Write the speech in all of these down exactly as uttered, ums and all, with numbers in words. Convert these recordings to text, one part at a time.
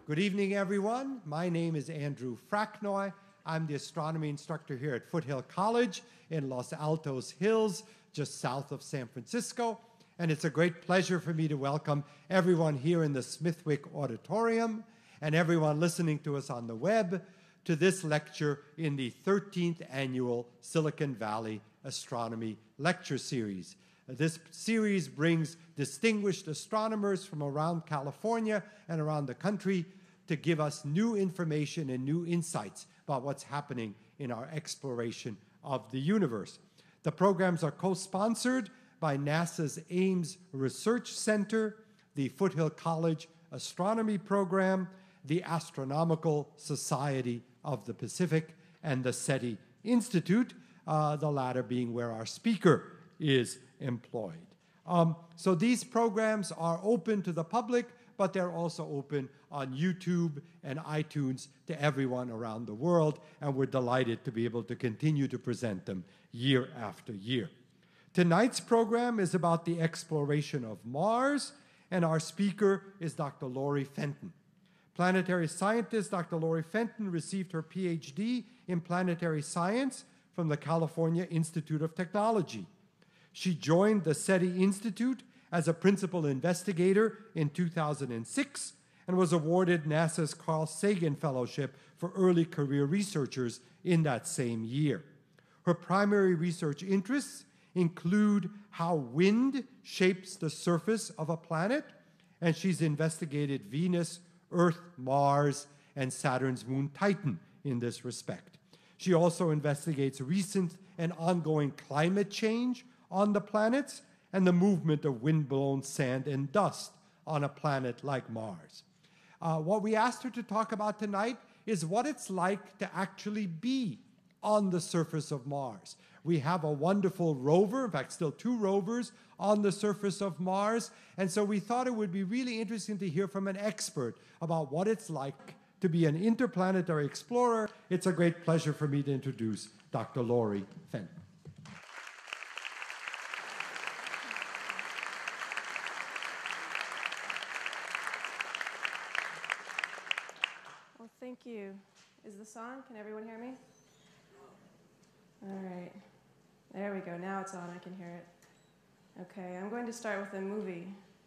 Good evening, everyone. My name is Andrew Fracknoy. I'm the astronomy instructor here at Foothill College in Los Altos Hills, just south of San Francisco. And it's a great pleasure for me to welcome everyone here in the Smithwick Auditorium and everyone listening to us on the web to this lecture in the thirteenth Annual Silicon Valley Astronomy Lecture Series. This series brings distinguished astronomers from around California and around the country to give us new information and new insights about what's happening in our exploration of the universe. The programs are co-sponsored by NASA's Ames Research Center, the Foothill College Astronomy Program, the Astronomical Society of the Pacific, and the SETI Institute, uh, the latter being where our speaker is employed. Um, so these programs are open to the public, but they're also open on YouTube and iTunes to everyone around the world, and we're delighted to be able to continue to present them year after year. Tonight's program is about the exploration of Mars, and our speaker is Doctor Laurie Fenton. Planetary scientist Doctor Laurie Fenton received her P H D in planetary science from the California Institute of Technology. She joined the SETI Institute as a principal investigator in two thousand six and was awarded NASA's Carl Sagan Fellowship for Early Career Researchers in that same year. Her primary research interests include how wind shapes the surface of a planet, and she's investigated Venus, Earth, Mars, and Saturn's moon Titan in this respect. She also investigates recent and ongoing climate change on the planets and the movement of wind-blown sand and dust on a planet like Mars. Uh, what we asked her to talk about tonight is what it's like to actually be on the surface of Mars. We have a wonderful rover, in fact, still two rovers on the surface of Mars, and so we thought it would be really interesting to hear from an expert about what it's like to be an interplanetary explorer. It's a great pleasure for me to introduce Doctor Laurie Fenton. Thank you. Is this on? Can everyone hear me? All right. There we go. Now it's on. I can hear it. Okay, I'm going to start with a movie.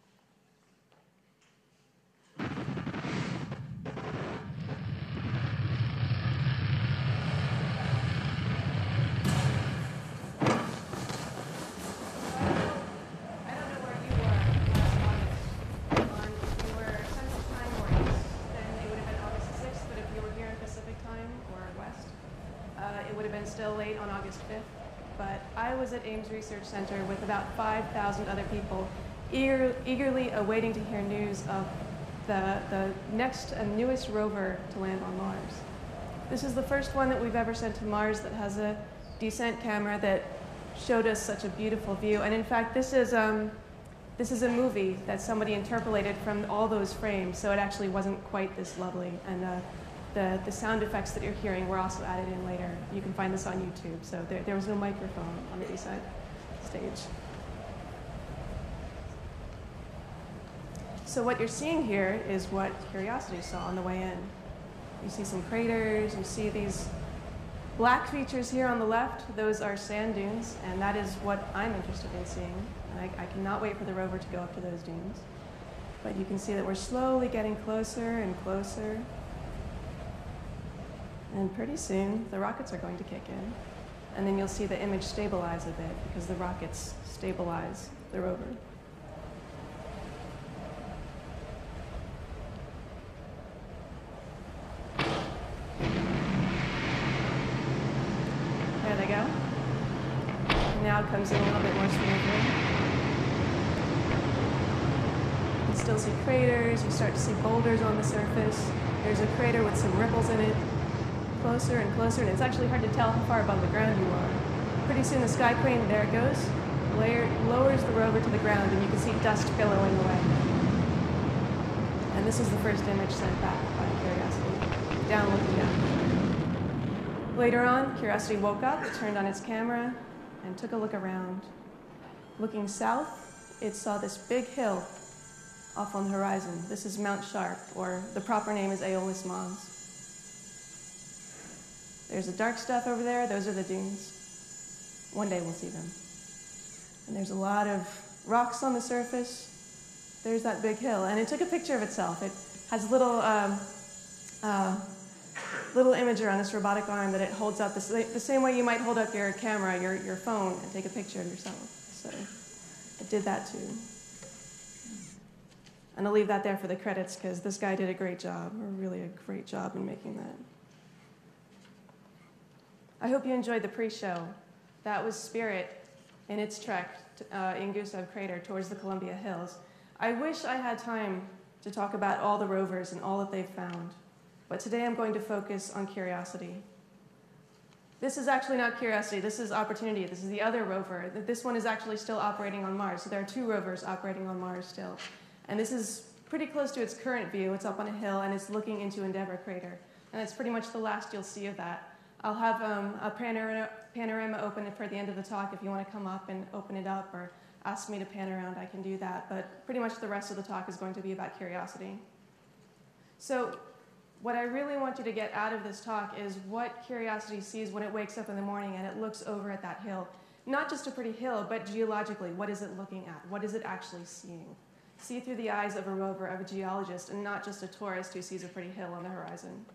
Still late on August fifth, but I was at Ames Research Center with about five thousand other people eager, eagerly awaiting to hear news of the, the next and newest rover to land on Mars. This is the first one that we've ever sent to Mars that has a descent camera that showed us such a beautiful view. And in fact, this is, um, this is a movie that somebody interpolated from all those frames, so it actually wasn't quite this lovely. And uh, The, the sound effects that you're hearing were also added in later. You can find this on YouTube. So there, there was no microphone on the descent stage. So what you're seeing here is what Curiosity saw on the way in. You see some craters. You see these black features here on the left. Those are sand dunes, and that is what I'm interested in seeing. And I, I cannot wait for the rover to go up to those dunes. But you can see that we're slowly getting closer and closer. And pretty soon, the rockets are going to kick in. And then you'll see the image stabilize a bit because the rockets stabilize the rover. There they go. And now it comes in a little bit more smoothly. You can still see craters. You start to see boulders on the surface. There's a crater with some ripples in it. Closer and closer, and it's actually hard to tell how far above the ground you are. Pretty soon the sky crane, there it goes, layer, lowers the rover to the ground, and you can see dust billowing away. And this is the first image sent back by Curiosity, down looking down. Later on, Curiosity woke up, turned on its camera, and took a look around. Looking south, it saw this big hill off on the horizon. This is Mount Sharp, or the proper name is Aeolus Mons. There's the dark stuff over there. Those are the dunes. One day we'll see them. And there's a lot of rocks on the surface. There's that big hill. And it took a picture of itself. It has a little, um, uh, little imager on this robotic arm that it holds up the, the same way you might hold up your camera, your, your phone, and take a picture of yourself. So it did that too. And I'll leave that there for the credits because this guy did a great job, or really a great job in making that. I hope you enjoyed the pre-show. That was Spirit in its trek uh, in Gustav Crater towards the Columbia Hills. I wish I had time to talk about all the rovers and all that they've found, but today I'm going to focus on Curiosity. This is actually not Curiosity, this is Opportunity. This is the other rover. This one is actually still operating on Mars, so there are two rovers operating on Mars still. And this is pretty close to its current view. It's up on a hill and it's looking into Endeavour Crater. And that's pretty much the last you'll see of that. I'll have um, a panorama, panorama open for the end of the talk. If you want to come up and open it up or ask me to pan around, I can do that. But pretty much the rest of the talk is going to be about Curiosity. So what I really want you to get out of this talk is what Curiosity sees when it wakes up in the morning and it looks over at that hill. Not just a pretty hill, but geologically, what is it looking at? What is it actually seeing? See through the eyes of a rover, of a geologist, and not just a tourist who sees a pretty hill on the horizon.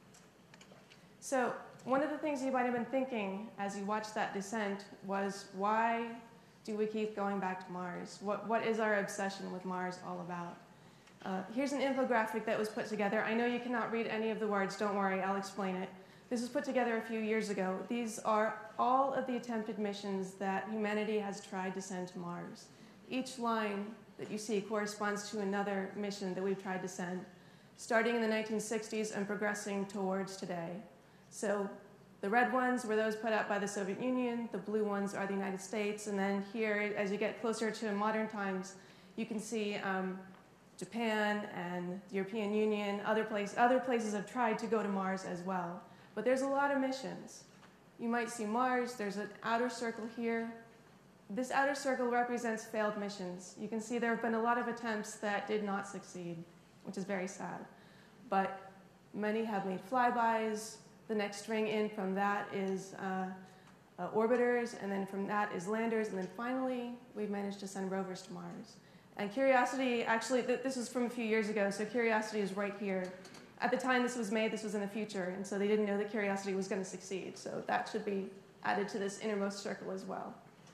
So one of the things you might have been thinking as you watched that descent was, why do we keep going back to Mars? What, what is our obsession with Mars all about? Uh, here's an infographic that was put together. I know you cannot read any of the words. Don't worry, I'll explain it. This was put together a few years ago. These are all of the attempted missions that humanity has tried to send to Mars. Each line that you see corresponds to another mission that we've tried to send, starting in the nineteen sixties and progressing towards today. So the red ones were those put out by the Soviet Union, the blue ones are the United States, and then here, as you get closer to modern times, you can see um, Japan and the European Union, other, place, other places have tried to go to Mars as well. But there's a lot of missions. You might see Mars, there's an outer circle here. This outer circle represents failed missions. You can see there have been a lot of attempts that did not succeed, which is very sad. But many have made flybys. The next ring in from that is uh, uh, orbiters, and then from that is landers, and then finally we've managed to send rovers to Mars. And Curiosity, actually, th this was from a few years ago, so Curiosity is right here. At the time this was made, this was in the future, and so they didn't know that Curiosity was going to succeed, so that should be added to this innermost circle as well.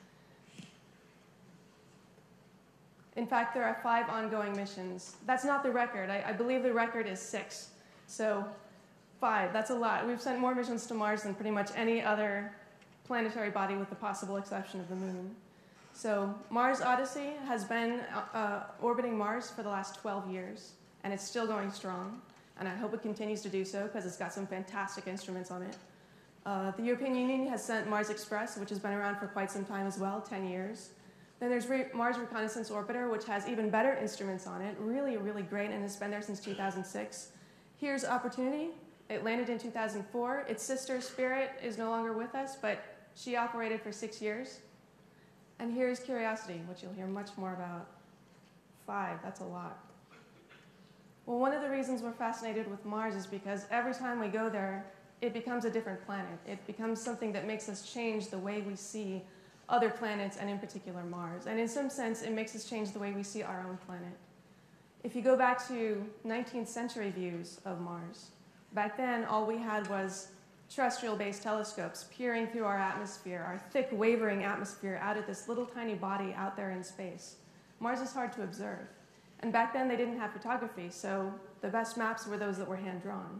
In fact, there are five ongoing missions. That's not the record. I, I believe the record is six. So five, that's a lot. We've sent more missions to Mars than pretty much any other planetary body with the possible exception of the moon. So Mars Odyssey has been uh, orbiting Mars for the last twelve years, and it's still going strong. And I hope it continues to do so because it's got some fantastic instruments on it. Uh, the European Union has sent Mars Express, which has been around for quite some time as well, ten years. Then there's Re Mars Reconnaissance Orbiter, which has even better instruments on it, really, really great, and has been there since two thousand six. Here's Opportunity. It landed in two thousand four. Its sister, Spirit, is no longer with us, but she operated for six years. And here's Curiosity, which you'll hear much more about. Five, that's a lot. Well, one of the reasons we're fascinated with Mars is because every time we go there, it becomes a different planet. It becomes something that makes us change the way we see other planets, and in particular Mars. And in some sense, it makes us change the way we see our own planet. If you go back to nineteenth century views of Mars, back then all we had was terrestrial-based telescopes peering through our atmosphere, our thick, wavering atmosphere out at this little tiny body out there in space. Mars is hard to observe. And back then they didn't have photography, so the best maps were those that were hand-drawn.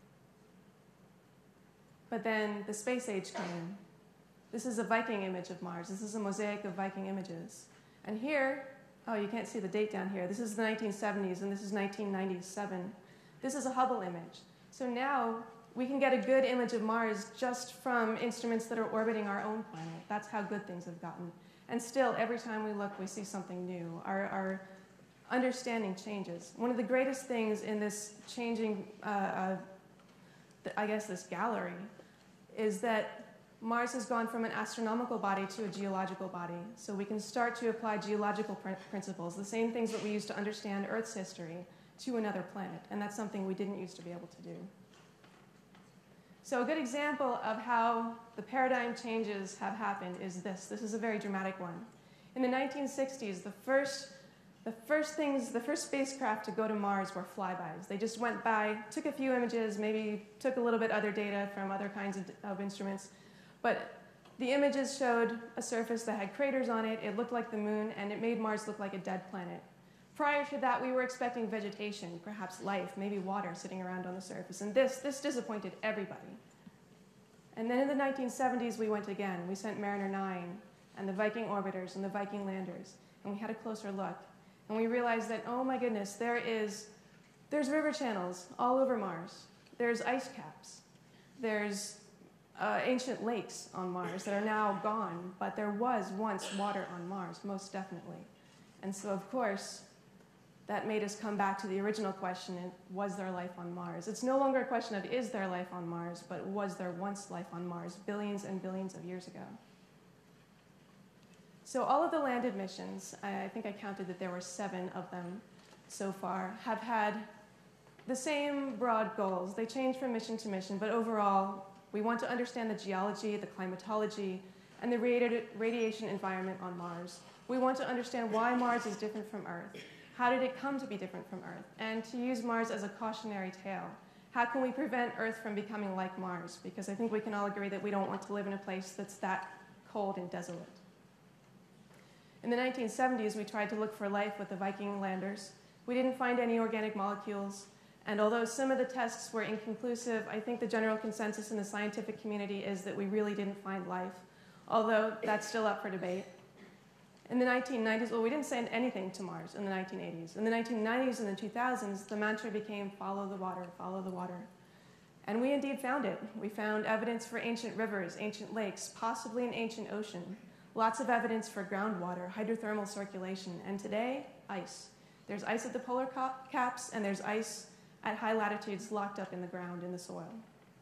But then the space age came. This is a Viking image of Mars. This is a mosaic of Viking images. And here, oh, you can't see the date down here. This is the nineteen seventies, and this is nineteen ninety-seven. This is a Hubble image. So now we can get a good image of Mars just from instruments that are orbiting our own planet. That's how good things have gotten. And still, every time we look, we see something new. Our, our understanding changes. One of the greatest things in this changing, uh, uh, I guess, this gallery, is that Mars has gone from an astronomical body to a geological body. So we can start to apply geological pr principles, the same things that we use to understand Earth's history, to another planet. And that's something we didn't used to be able to do. So a good example of how the paradigm changes have happened is this. This is a very dramatic one. In the nineteen sixties, the first, the first things, the first spacecraft to go to Mars were flybys. They just went by, took a few images, maybe took a little bit other data from other kinds of, of instruments, but the images showed a surface that had craters on it, it looked like the moon, and it made Mars look like a dead planet. Prior to that, we were expecting vegetation, perhaps life, maybe water sitting around on the surface, and this, this disappointed everybody. And then in the nineteen seventies, we went again. We sent Mariner nine, and the Viking orbiters, and the Viking landers, and we had a closer look. And we realized that, oh my goodness, there is, there's river channels all over Mars. There's ice caps. There's uh, ancient lakes on Mars that are now gone, but there was once water on Mars, most definitely. And so, of course, that made us come back to the original question, was there life on Mars? It's no longer a question of is there life on Mars, but was there once life on Mars, billions and billions of years ago? So all of the landed missions, I think I counted that there were seven of them so far, have had the same broad goals. They change from mission to mission, but overall, we want to understand the geology, the climatology, and the radi radiation environment on Mars. We want to understand why Mars is different from Earth. How did it come to be different from Earth? And to use Mars as a cautionary tale. How can we prevent Earth from becoming like Mars? Because I think we can all agree that we don't want to live in a place that's that cold and desolate. In the nineteen seventies, we tried to look for life with the Viking landers. We didn't find any organic molecules. And although some of the tests were inconclusive, I think the general consensus in the scientific community is that we really didn't find life, although that's still up for debate. In the nineteen nineties, well, we didn't send anything to Mars in the nineteen eighties. In the nineteen nineties and the two thousands, the mantra became follow the water, follow the water. And we indeed found it. We found evidence for ancient rivers, ancient lakes, possibly an ancient ocean. Lots of evidence for groundwater, hydrothermal circulation, and today, ice. There's ice at the polar caps, and there's ice at high latitudes locked up in the ground in the soil.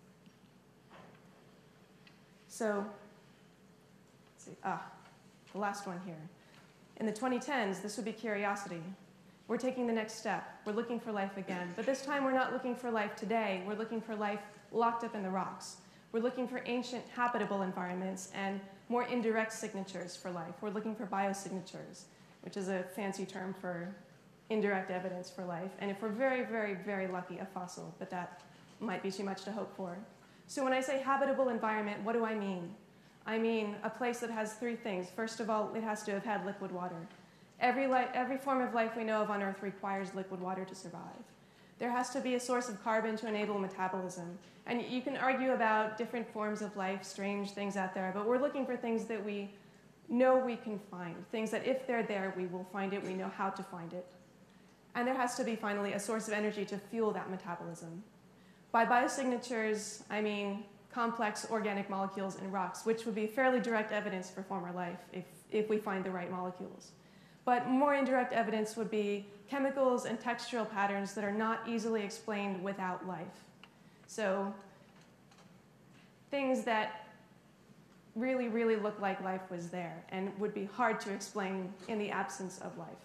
So, let's see, ah, the last one here. In the twenty tens, this would be curiosity. We're taking the next step. We're looking for life again. But this time, we're not looking for life today. We're looking for life locked up in the rocks. We're looking for ancient habitable environments and more indirect signatures for life. We're looking for biosignatures, which is a fancy term for indirect evidence for life. And if we're very, very, very lucky, a fossil, but that might be too much to hope for. So when I say habitable environment, what do I mean? I mean a place that has three things. First of all, it has to have had liquid water. Every, every form of life we know of on Earth requires liquid water to survive. There has to be a source of carbon to enable metabolism. And you can argue about different forms of life, strange things out there, but we're looking for things that we know we can find, things that if they're there, we will find it, we know how to find it. And there has to be, finally, a source of energy to fuel that metabolism. By biosignatures, I mean complex organic molecules in rocks, which would be fairly direct evidence for former life if, if we find the right molecules. But more indirect evidence would be chemicals and textural patterns that are not easily explained without life. So things that really, really look like life was there and would be hard to explain in the absence of life.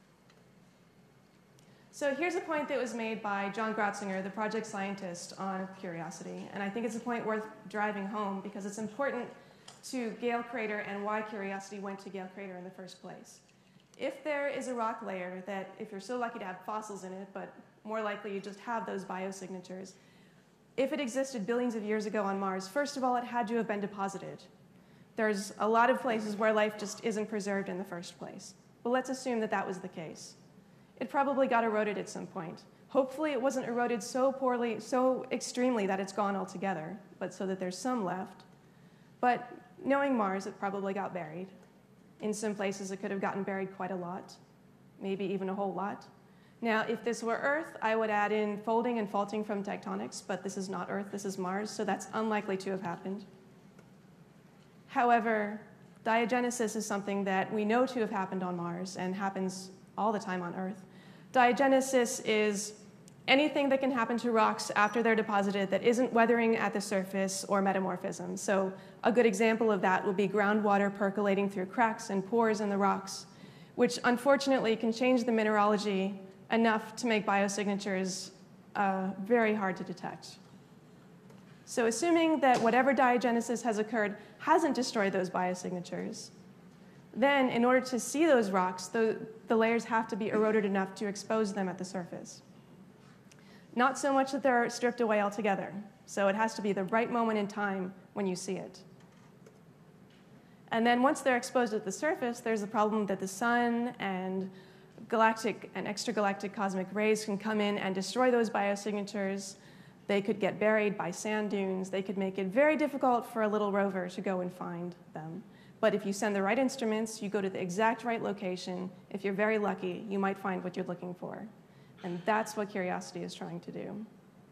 So here's a point that was made by John Grotzinger, the project scientist on Curiosity. And I think it's a point worth driving home because it's important to Gale Crater and why Curiosity went to Gale Crater in the first place. If there is a rock layer that, if you're so lucky to have fossils in it, but more likely you just have those biosignatures, if it existed billions of years ago on Mars, first of all, it had to have been deposited. There's a lot of places where life just isn't preserved in the first place. But let's assume that that was the case. It probably got eroded at some point. Hopefully it wasn't eroded so poorly, so extremely that it's gone altogether, but so that there's some left. But knowing Mars, it probably got buried. In some places, it could have gotten buried quite a lot, maybe even a whole lot. Now, if this were Earth, I would add in folding and faulting from tectonics, but this is not Earth, this is Mars, so that's unlikely to have happened. However, diagenesis is something that we know to have happened on Mars and happens all the time on Earth. Diagenesis is anything that can happen to rocks after they're deposited that isn't weathering at the surface or metamorphism. So a good example of that would be groundwater percolating through cracks and pores in the rocks, which unfortunately can change the mineralogy enough to make biosignatures uh, very hard to detect. So assuming that whatever diagenesis has occurred hasn't destroyed those biosignatures, then in order to see those rocks, the, the layers have to be eroded enough to expose them at the surface. Not so much that they're stripped away altogether. So it has to be the right moment in time when you see it. And then once they're exposed at the surface, there's the problem that the sun and galactic and extragalactic cosmic rays can come in and destroy those biosignatures. They could get buried by sand dunes. They could make it very difficult for a little rover to go and find them. But if you send the right instruments, you go to the exact right location, if you're very lucky, you might find what you're looking for. And that's what Curiosity is trying to do.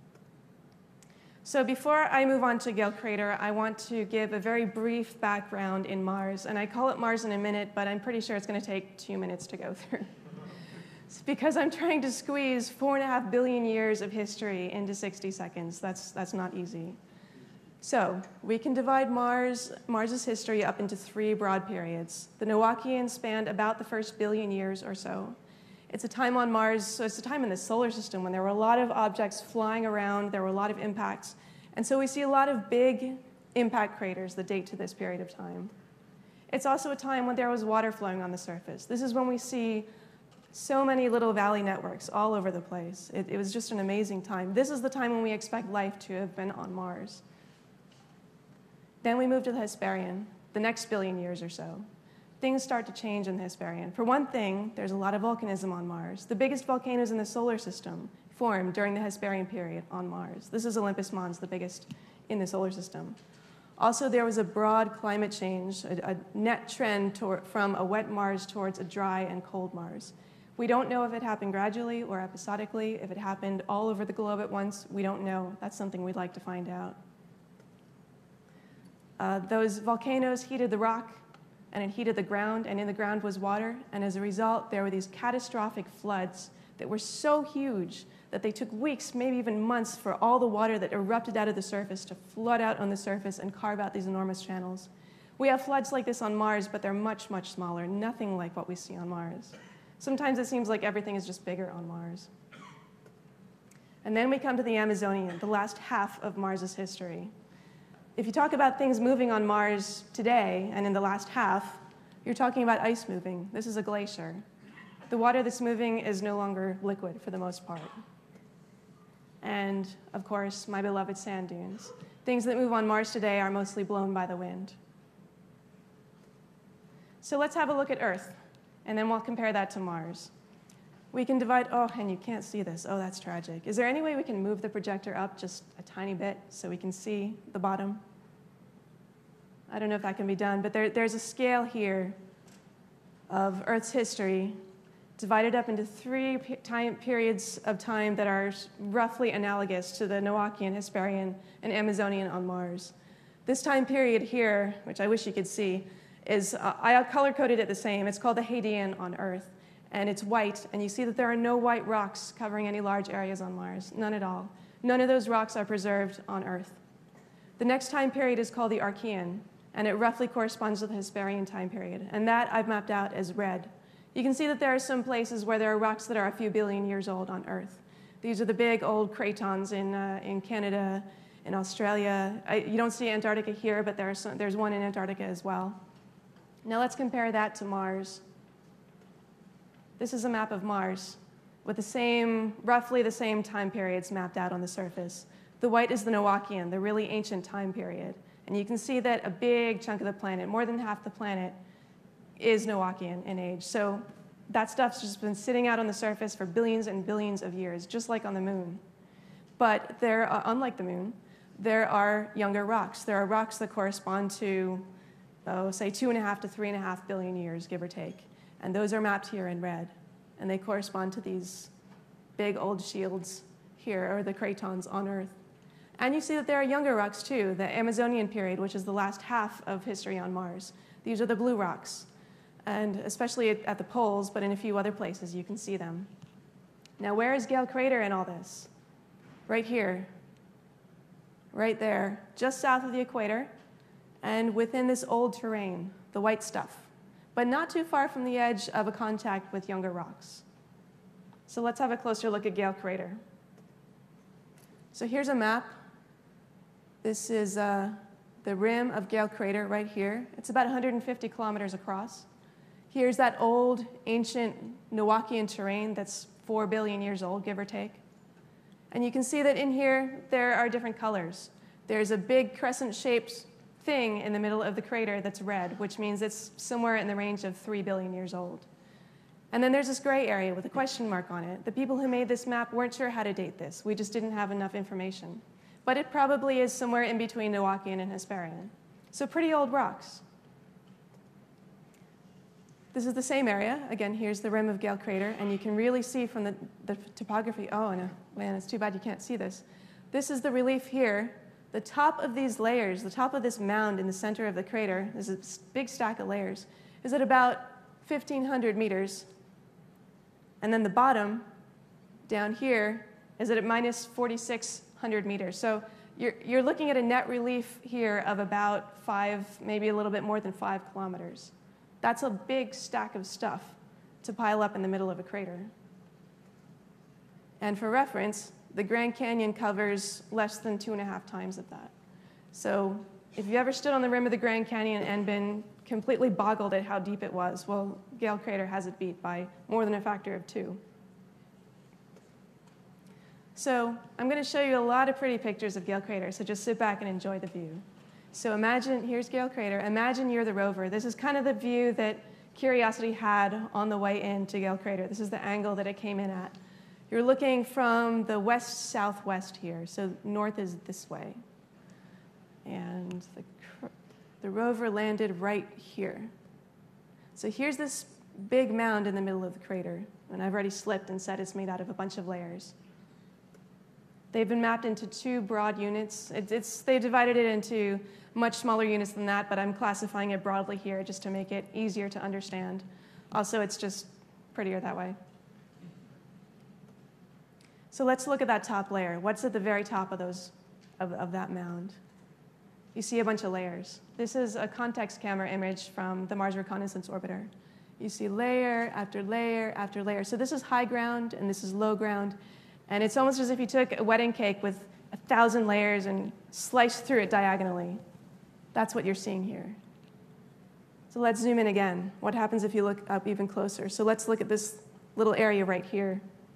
So before I move on to Gale Crater, I want to give a very brief background in Mars. And I call it Mars in a minute, but I'm pretty sure it's going to take two minutes to go through. It's because I'm trying to squeeze four and a half billion years of history into sixty seconds. That's, that's not easy. So we can divide Mars, Mars's history up into three broad periods. The Noachian spanned about the first billion years or so. It's a time on Mars, so it's a time in the solar system when there were a lot of objects flying around, there were a lot of impacts. And so we see a lot of big impact craters that date to this period of time. It's also a time when there was water flowing on the surface. This is when we see so many little valley networks all over the place. It, it was just an amazing time. This is the time when we expect life to have been on Mars. Then we move to the Hesperian, the next billion years or so. Things start to change in the Hesperian. For one thing, there's a lot of volcanism on Mars. The biggest volcanoes in the solar system formed during the Hesperian period on Mars. This is Olympus Mons, the biggest in the solar system. Also, there was a broad climate change, a, a net trend toward, from a wet Mars towards a dry and cold Mars. We don't know if it happened gradually or episodically. If it happened all over the globe at once, we don't know. That's something we'd like to find out. Uh, those volcanoes heated the rock, and it heated the ground, and in the ground was water. And as a result, there were these catastrophic floods that were so huge that they took weeks, maybe even months, for all the water that erupted out of the surface to flood out on the surface and carve out these enormous channels. We have floods like this on Mars, but they're much, much smaller, nothing like what we see on Mars. Sometimes it seems like everything is just bigger on Mars. And then we come to the Amazonian, the last half of Mars's history. If you talk about things moving on Mars today and in the last half, you're talking about ice moving. This is a glacier. The water that's moving is no longer liquid for the most part. And, of course, my beloved sand dunes. Things that move on Mars today are mostly blown by the wind. So let's have a look at Earth, and then we'll compare that to Mars. We can divide, oh, and you can't see this. Oh, that's tragic. Is there any way we can move the projector up just a tiny bit so we can see the bottom? I don't know if that can be done, but there, there's a scale here of Earth's history divided up into three time periods of time that are roughly analogous to the Noachian, Hesperian, and Amazonian on Mars. This time period here, which I wish you could see, is, uh, I color-coded it the same. It's called the Hadean on Earth. And it's white, and you see that there are no white rocks covering any large areas on Mars, none at all. None of those rocks are preserved on Earth. The next time period is called the Archean, and it roughly corresponds to the Hesperian time period, and that I've mapped out as red. You can see that there are some places where there are rocks that are a few billion years old on Earth. These are the big old cratons in, uh, in Canada, in Australia. I, you don't see Antarctica here, but there are some, there's one in Antarctica as well. Now let's compare that to Mars. This is a map of Mars with the same, roughly the same time periods mapped out on the surface. The white is the Noachian, the really ancient time period. And you can see that a big chunk of the planet, more than half the planet, is Noachian in age. So that stuff's just been sitting out on the surface for billions and billions of years, just like on the moon. But there are, unlike the moon, there are younger rocks. There are rocks that correspond to, oh, say, two and a half to three and a half billion years, give or take. And those are mapped here in red. And they correspond to these big old shields here, or the cratons on Earth. And you see that there are younger rocks, too, the Amazonian period, which is the last half of history on Mars. These are the blue rocks. And especially at, at the poles, but in a few other places, you can see them. Now, where is Gale Crater in all this? right here, right there, just south of the equator, and within this old terrain, the white stuff, but not too far from the edge of a contact with younger rocks. So let's have a closer look at Gale Crater. So here's a map. This is uh, the rim of Gale Crater right here. It's about one hundred fifty kilometers across. Here's that old, ancient Noachian terrain that's four billion years old, give or take. And you can see that in here, there are different colors. There's a big crescent-shaped thing in the middle of the crater that's red, which means it's somewhere in the range of three billion years old. And then there's this gray area with a question mark on it. The people who made this map weren't sure how to date this. We just didn't have enough information. But it probably is somewhere in between Noachian and Hesperian. So pretty old rocks. This is the same area. Again, here's the rim of Gale Crater, and you can really see from the, the topography. Oh, no, man, it's too bad you can't see this. This is the relief here. The top of these layers, the top of this mound in the center of the crater, there's a big stack of layers, is at about fifteen hundred meters. And then the bottom, down here, is at minus forty-six hundred meters. So you're, you're looking at a net relief here of about five, maybe a little bit more than five kilometers. That's a big stack of stuff to pile up in the middle of a crater. And for reference, the Grand Canyon covers less than two and a half times of that. So if you ever stood on the rim of the Grand Canyon and been completely boggled at how deep it was, well, Gale Crater has it beat by more than a factor of two. So I'm going to show you a lot of pretty pictures of Gale Crater, so just sit back and enjoy the view. So imagine, here's Gale Crater. Imagine you're the rover. This is kind of the view that Curiosity had on the way into Gale Crater. This is the angle that it came in at. You're looking from the west-southwest here, so north is this way. And the, the rover landed right here. So here's this big mound in the middle of the crater, and I've already slipped and said it's made out of a bunch of layers. They've been mapped into two broad units. It, it's, they've divided it into much smaller units than that, but I'm classifying it broadly here just to make it easier to understand. Also, it's just prettier that way. So let's look at that top layer. What's at the very top of, those, of, of that mound? You see a bunch of layers. This is a context camera image from the Mars Reconnaissance Orbiter. You see layer after layer after layer. So this is high ground, and this is low ground. And it's almost as if you took a wedding cake with a thousand layers and sliced through it diagonally. That's what you're seeing here. So let's zoom in again. What happens if you look up even closer? So let's look at this little area right here.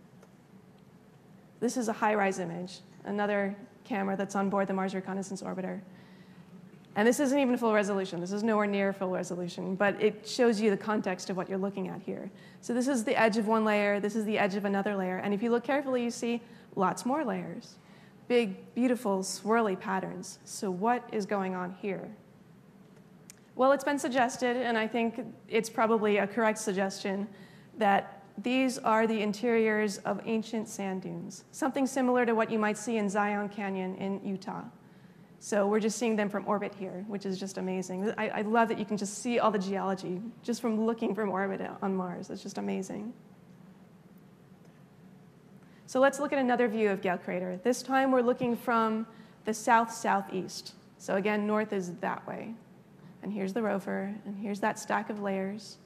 This is a high-rise image, another camera that's on board the Mars Reconnaissance Orbiter. And this isn't even full resolution. This is nowhere near full resolution, but it shows you the context of what you're looking at here. So this is the edge of one layer. This is the edge of another layer. And if you look carefully, you see lots more layers. Big, beautiful, swirly patterns. So what is going on here? Well, it's been suggested, and I think it's probably a correct suggestion, that these are the interiors of ancient sand dunes, something similar to what you might see in Zion Canyon in Utah. So we're just seeing them from orbit here, which is just amazing. I, I love that you can just see all the geology just from looking from orbit on Mars. It's just amazing. So let's look at another view of Gale Crater. This time we're looking from the south-southeast. So again, north is that way. And here's the rover, and here's that stack of layers.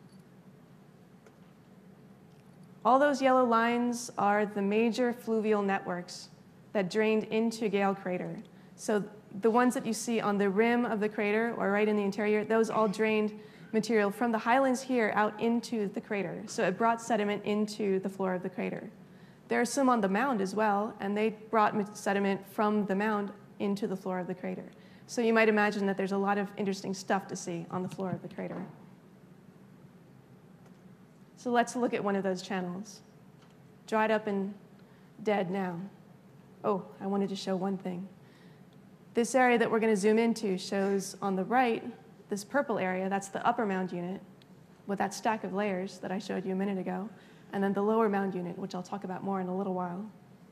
All those yellow lines are the major fluvial networks that drained into Gale Crater. So the ones that you see on the rim of the crater or right in the interior, those all drained material from the highlands here out into the crater. So it brought sediment into the floor of the crater. There are some on the mound as well, and they brought sediment from the mound into the floor of the crater. So you might imagine that there's a lot of interesting stuff to see on the floor of the crater. So let's look at one of those channels. Dried up and dead now. Oh, I wanted to show one thing. This area that we're going to zoom into shows on the right, this purple area, that's the upper mound unit with that stack of layers that I showed you a minute ago, and then the lower mound unit, which I'll talk about more in a little while.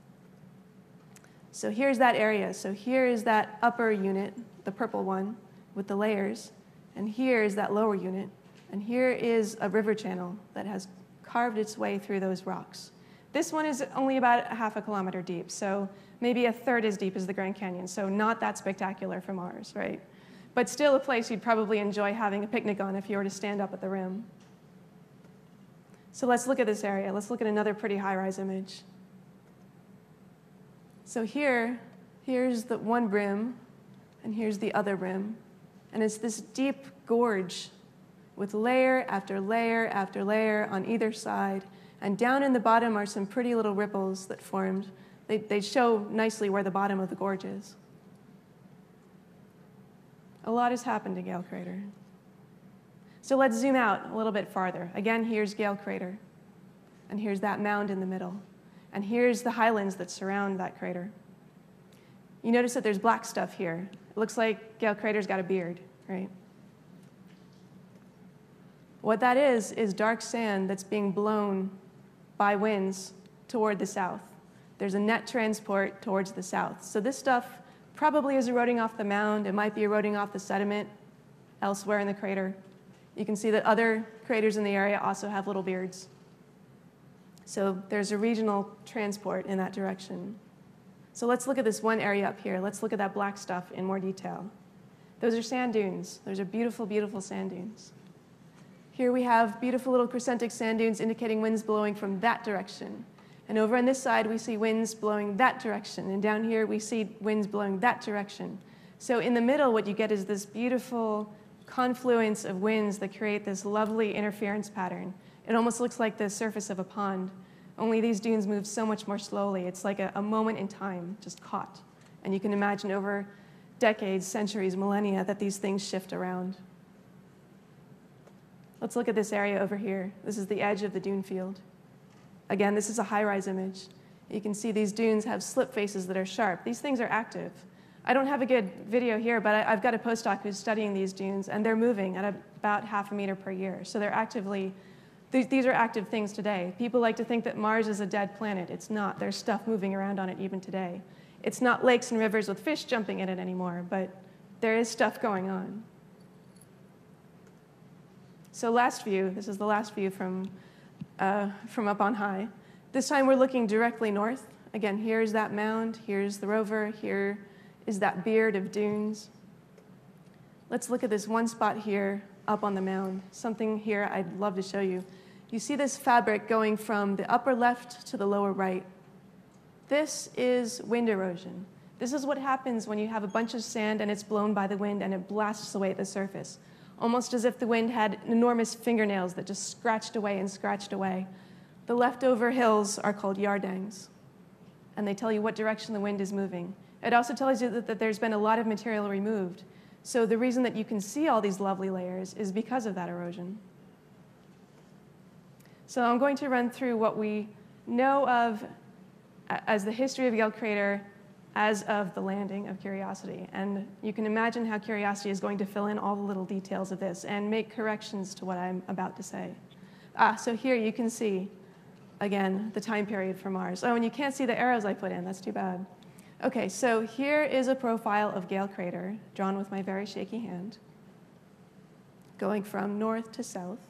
So here's that area. So here is that upper unit, the purple one, with the layers, and here is that lower unit, and here is a river channel that has carved its way through those rocks. This one is only about a half a kilometer deep, so maybe a third as deep as the Grand Canyon, so not that spectacular for Mars, right? But still a place you'd probably enjoy having a picnic on if you were to stand up at the rim. So let's look at this area. Let's look at another pretty high-rise image. So here, here's the one rim, and here's the other rim. And it's this deep gorge with layer after layer after layer on either side. And down in the bottom are some pretty little ripples that formed. They, they show nicely where the bottom of the gorge is. A lot has happened to Gale Crater. So let's zoom out a little bit farther. Again, here's Gale Crater. And here's that mound in the middle. And here's the highlands that surround that crater. You notice that there's black stuff here. It looks like Gale Crater's got a beard, right? What that is, is dark sand that's being blown by winds toward the south. There's a net transport towards the south. So this stuff probably is eroding off the mound. It might be eroding off the sediment elsewhere in the crater. You can see that other craters in the area also have little beards. So there's a regional transport in that direction. So let's look at this one area up here. Let's look at that black stuff in more detail. Those are sand dunes. Those are beautiful, beautiful sand dunes. Here we have beautiful little crescentic sand dunes indicating winds blowing from that direction. And over on this side, we see winds blowing that direction. And down here, we see winds blowing that direction. So in the middle, what you get is this beautiful confluence of winds that create this lovely interference pattern. It almost looks like the surface of a pond, only these dunes move so much more slowly. It's like a, a moment in time, just caught. And you can imagine over decades, centuries, millennia, that these things shift around. Let's look at this area over here. This is the edge of the dune field. Again, this is a high-rise image. You can see these dunes have slip faces that are sharp. These things are active. I don't have a good video here, but I, I've got a postdoc who's studying these dunes, and they're moving at about half a meter per year. So they're actively, th these are active things today. People like to think that Mars is a dead planet. It's not. There's stuff moving around on it even today. It's not lakes and rivers with fish jumping in it anymore, but there is stuff going on. So last view, this is the last view from, uh, from up on high. This time we're looking directly north. Again, here's that mound, here's the rover, here is that beard of dunes. Let's look at this one spot here up on the mound. Something here I'd love to show you. You see this fabric going from the upper left to the lower right. This is wind erosion. This is what happens when you have a bunch of sand and it's blown by the wind and it blasts away at the surface, almost as if the wind had enormous fingernails that just scratched away and scratched away. The leftover hills are called yardangs, and they tell you what direction the wind is moving. It also tells you that, that there's been a lot of material removed. So the reason that you can see all these lovely layers is because of that erosion. So I'm going to run through what we know of as the history of Gale Crater as of the landing of Curiosity. And you can imagine how Curiosity is going to fill in all the little details of this and make corrections to what I'm about to say. Ah, so here you can see, again, the time period for Mars. Oh, and you can't see the arrows I put in. That's too bad. OK, so here is a profile of Gale Crater, drawn with my very shaky hand, going from north to south.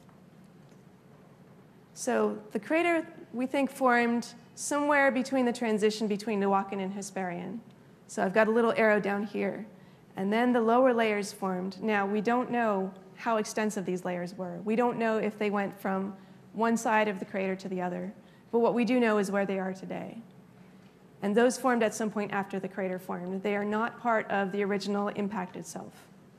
So the crater, we think, formed somewhere between the transition between Noachian and Hesperian. So I've got a little arrow down here. And then the lower layers formed. Now, we don't know how extensive these layers were. We don't know if they went from one side of the crater to the other. But what we do know is where they are today. And those formed at some point after the crater formed. They are not part of the original impact itself.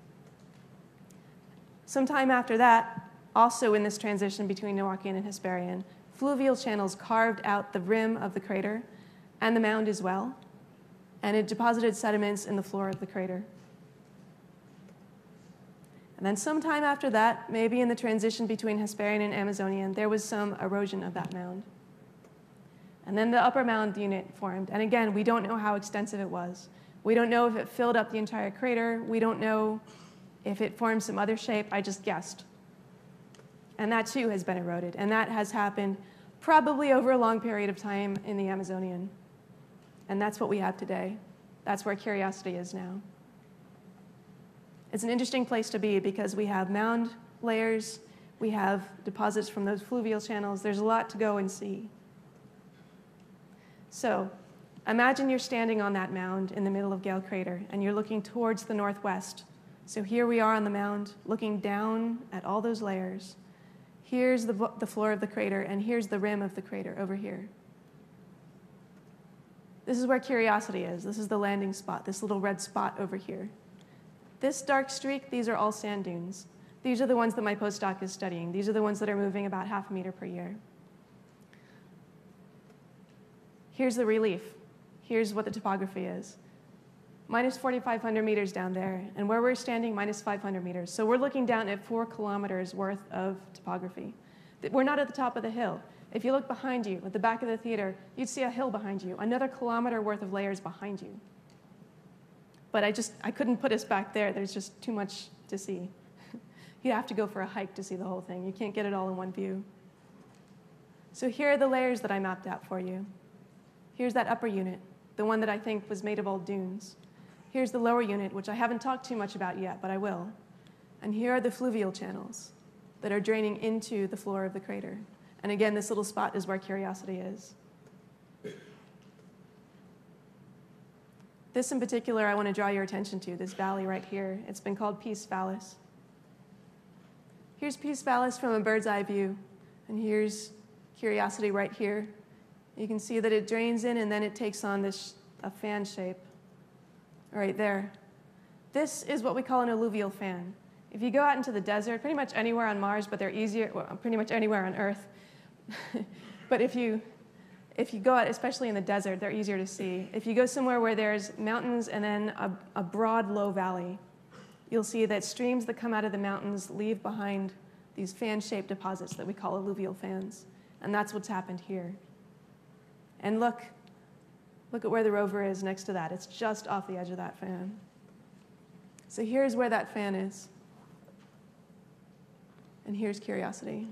Sometime after that, also in this transition between Noachian and Hesperian, fluvial channels carved out the rim of the crater and the mound as well, and it deposited sediments in the floor of the crater. And then sometime after that, maybe in the transition between Hesperian and Amazonian, there was some erosion of that mound. And then the upper mound unit formed. And again, we don't know how extensive it was. We don't know if it filled up the entire crater. We don't know if it formed some other shape. I just guessed. And that, too, has been eroded. And that has happened probably over a long period of time in the Amazonian. And that's what we have today. That's where Curiosity is now. It's an interesting place to be because we have mound layers. We have deposits from those fluvial channels. There's a lot to go and see. So imagine you're standing on that mound in the middle of Gale Crater, and you're looking towards the northwest. So here we are on the mound, looking down at all those layers. Here's the, the floor of the crater, and here's the rim of the crater over here. This is where Curiosity is. This is the landing spot, this little red spot over here. This dark streak, these are all sand dunes. These are the ones that my postdoc is studying. These are the ones that are moving about half a meter per year. Here's the relief. Here's what the topography is. Minus forty-five hundred meters down there, and where we're standing, minus five hundred meters. So we're looking down at four kilometers worth of topography. We're not at the top of the hill. If you look behind you, at the back of the theater, you'd see a hill behind you, another kilometer worth of layers behind you. But I just, I couldn't put us back there. There's just too much to see. You'd have to go for a hike to see the whole thing. You can't get it all in one view. So here are the layers that I mapped out for you. Here's that upper unit, the one that I think was made of old dunes. Here's the lower unit, which I haven't talked too much about yet, but I will. And here are the fluvial channels that are draining into the floor of the crater. And again, this little spot is where Curiosity is. This in particular, I want to draw your attention to, this valley right here. It's been called Peace Vallis. Here's Peace Vallis from a bird's eye view, and here's Curiosity right here. You can see that it drains in, and then it takes on this a fan shape right there. This is what we call an alluvial fan. If you go out into the desert, pretty much anywhere on Mars, but they're easier, well, pretty much anywhere on Earth. But if you, if you go out, especially in the desert, they're easier to see. If you go somewhere where there's mountains and then a, a broad, low valley, you'll see that streams that come out of the mountains leave behind these fan-shaped deposits that we call alluvial fans. And that's what's happened here. And look, look at where the rover is next to that. It's just off the edge of that fan. So here's where that fan is. And here's Curiosity.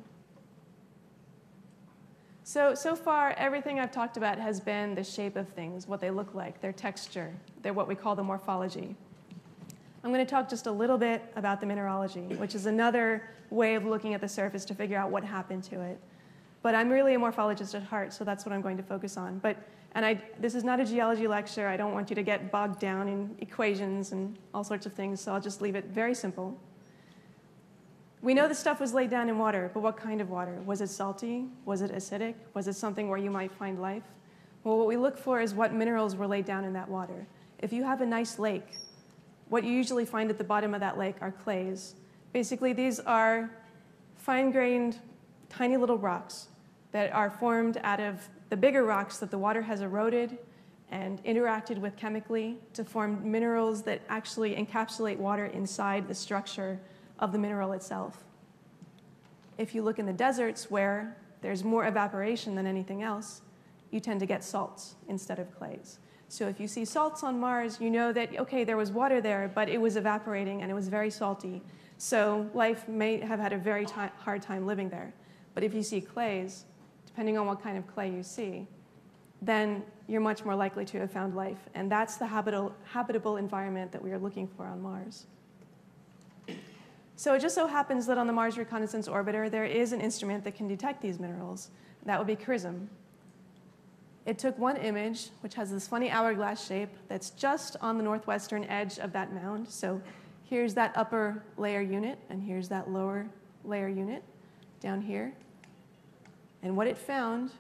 So, so far, everything I've talked about has been the shape of things, what they look like, their texture. They're what we call the morphology. I'm going to talk just a little bit about the mineralogy, which is another way of looking at the surface to figure out what happened to it. But I'm really a morphologist at heart, so that's what I'm going to focus on. But, and I, this is not a geology lecture. I don't want you to get bogged down in equations and all sorts of things, so I'll just leave it very simple. We know the stuff was laid down in water, but what kind of water? Was it salty? Was it acidic? Was it something where you might find life? Well, what we look for is what minerals were laid down in that water. If you have a nice lake, what you usually find at the bottom of that lake are clays. Basically, these are fine-grained, tiny little rocks that are formed out of the bigger rocks that the water has eroded and interacted with chemically to form minerals that actually encapsulate water inside the structure of the mineral itself. If you look in the deserts where there's more evaporation than anything else, you tend to get salts instead of clays. So if you see salts on Mars, you know that, okay, there was water there, but it was evaporating and it was very salty. So life may have had a very hard time living there. But if you see clays, depending on what kind of clay you see, then you're much more likely to have found life. And that's the habitable, habitable environment that we are looking for on Mars. So it just so happens that on the Mars Reconnaissance Orbiter, there is an instrument that can detect these minerals. That would be CRISM. It took one image, which has this funny hourglass shape that's just on the northwestern edge of that mound. So here's that upper layer unit, and here's that lower layer unit down here. And what it found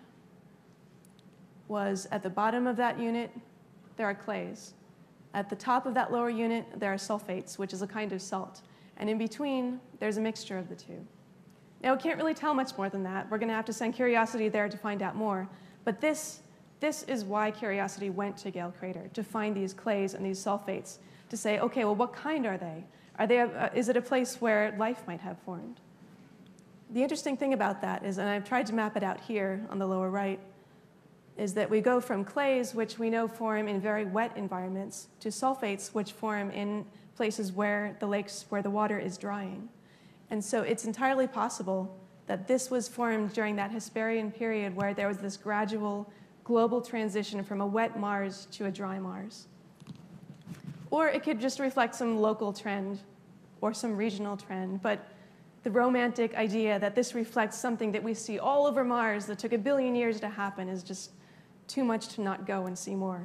was at the bottom of that unit, there are clays. At the top of that lower unit, there are sulfates, which is a kind of salt. And in between, there's a mixture of the two. Now, we can't really tell much more than that. We're going to have to send Curiosity there to find out more. But this, this is why Curiosity went to Gale Crater, to find these clays and these sulfates, to say, okay, well, what kind are they? Are they a, is it a place where life might have formed? The interesting thing about that is, and I've tried to map it out here on the lower right, is that we go from clays, which we know form in very wet environments, to sulfates, which form in places where the lakes, where the water is drying. And so it's entirely possible that this was formed during that Hesperian period where there was this gradual global transition from a wet Mars to a dry Mars. Or it could just reflect some local trend or some regional trend, but the romantic idea that this reflects something that we see all over Mars that took a billion years to happen is just too much to not go and see more.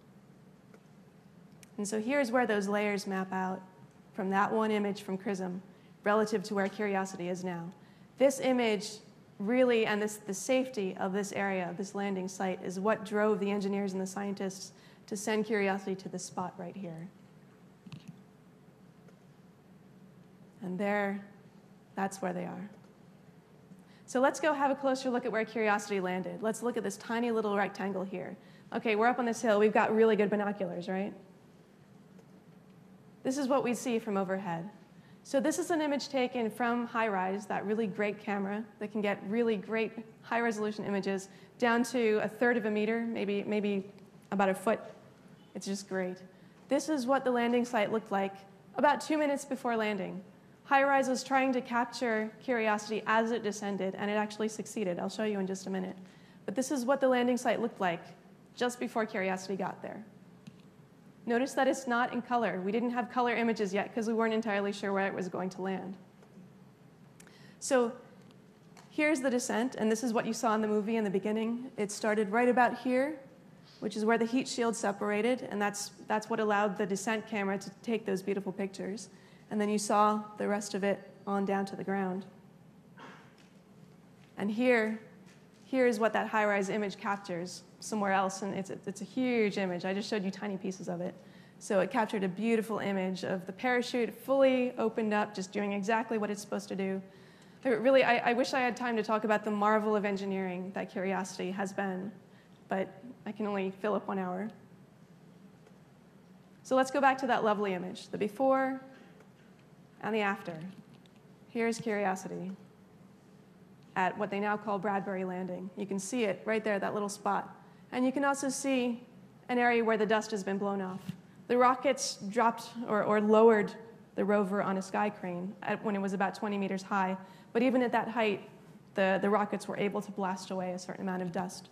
And so here's where those layers map out from that one image from CRISM relative to where Curiosity is now. This image really, and this, the safety of this area, this landing site, is what drove the engineers and the scientists to send Curiosity to this spot right here. And there, that's where they are. So let's go have a closer look at where Curiosity landed. Let's look at this tiny little rectangle here. Okay, we're up on this hill. We've got really good binoculars, right? This is what we see from overhead. So this is an image taken from HiRise, that really great camera that can get really great high-resolution images down to a third of a meter, maybe, maybe about a foot. It's just great. This is what the landing site looked like about two minutes before landing. HiRise was trying to capture Curiosity as it descended, and it actually succeeded. I'll show you in just a minute. But this is what the landing site looked like just before Curiosity got there. Notice that it's not in color. We didn't have color images yet because we weren't entirely sure where it was going to land. So here's the descent, and this is what you saw in the movie in the beginning. It started right about here, which is where the heat shield separated, and that's, that's what allowed the descent camera to take those beautiful pictures. And then you saw the rest of it on down to the ground. And here, here is what that HiRise image captures somewhere else, and it's a, it's a huge image. I just showed you tiny pieces of it. So it captured a beautiful image of the parachute fully opened up, just doing exactly what it's supposed to do. But really, I, I wish I had time to talk about the marvel of engineering that Curiosity has been, but I can only fill up one hour. So let's go back to that lovely image, the before and the after. Here's Curiosity at what they now call Bradbury Landing. You can see it right there, that little spot. And you can also see an area where the dust has been blown off. The rockets dropped or, or lowered the rover on a sky crane at, when it was about twenty meters high. But even at that height, the, the rockets were able to blast away a certain amount of dust.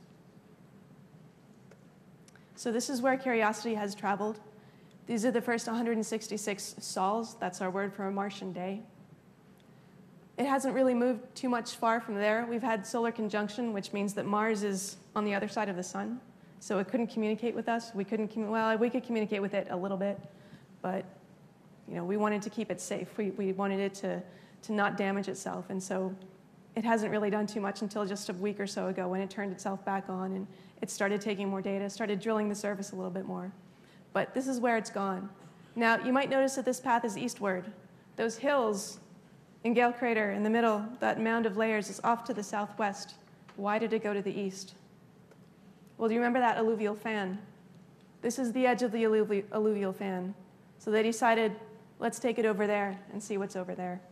So this is where Curiosity has traveled. These are the first one hundred sixty-six sols. That's our word for a Martian day. It hasn't really moved too much far from there. We've had solar conjunction, which means that Mars is on the other side of the sun. So it couldn't communicate with us. We couldn't, well, we could communicate with it a little bit, but you know, we wanted to keep it safe. We, we wanted it to, to not damage itself. And so it hasn't really done too much until just a week or so ago when it turned itself back on and it started taking more data, started drilling the surface a little bit more. But this is where it's gone. Now, you might notice that this path is eastward. Those hills in Gale Crater in the middle, that mound of layers is off to the southwest. Why did it go to the east? Well, do you remember that alluvial fan? This is the edge of the alluvi alluvial fan. So they decided, let's take it over there and see what's over there.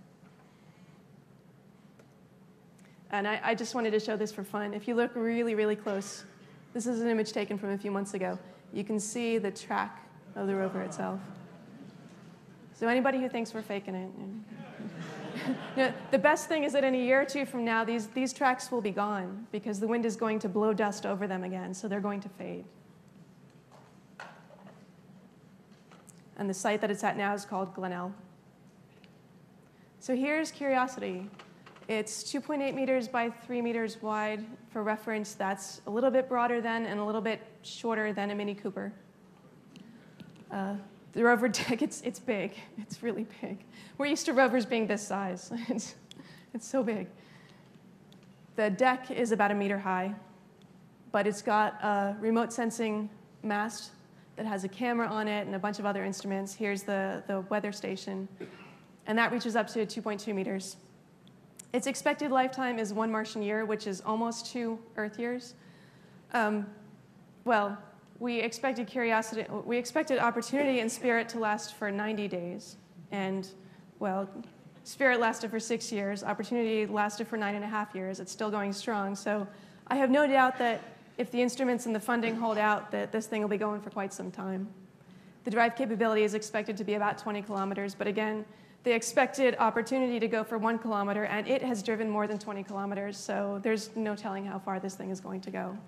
And I, I just wanted to show this for fun. If you look really, really close, this is an image taken from a few months ago. You can see the track of the rover itself. So anybody who thinks we're faking it, you know, the best thing is that in a year or two from now, these, these tracks will be gone because the wind is going to blow dust over them again, so they're going to fade. And the site that it's at now is called Glenelg. So here's Curiosity. It's two point eight meters by three meters wide. For reference, that's a little bit broader than and a little bit shorter than a Mini Cooper. Uh, the rover deck, it's, it's big. It's really big. We're used to rovers being this size. It's, it's so big. The deck is about a meter high, but it's got a remote sensing mast that has a camera on it and a bunch of other instruments. Here's the, the weather station, and that reaches up to two point two meters. Its expected lifetime is one Martian year, which is almost two Earth years. Um, well, we expected Curiosity, we expected Opportunity and Spirit to last for ninety days, and well, Spirit lasted for six years. Opportunity lasted for nine and a half years. It's still going strong. So I have no doubt that if the instruments and the funding hold out, that this thing will be going for quite some time. The drive capability is expected to be about twenty kilometers, but again, they expected Opportunity to go for one kilometer, and it has driven more than twenty kilometers, so there's no telling how far this thing is going to go.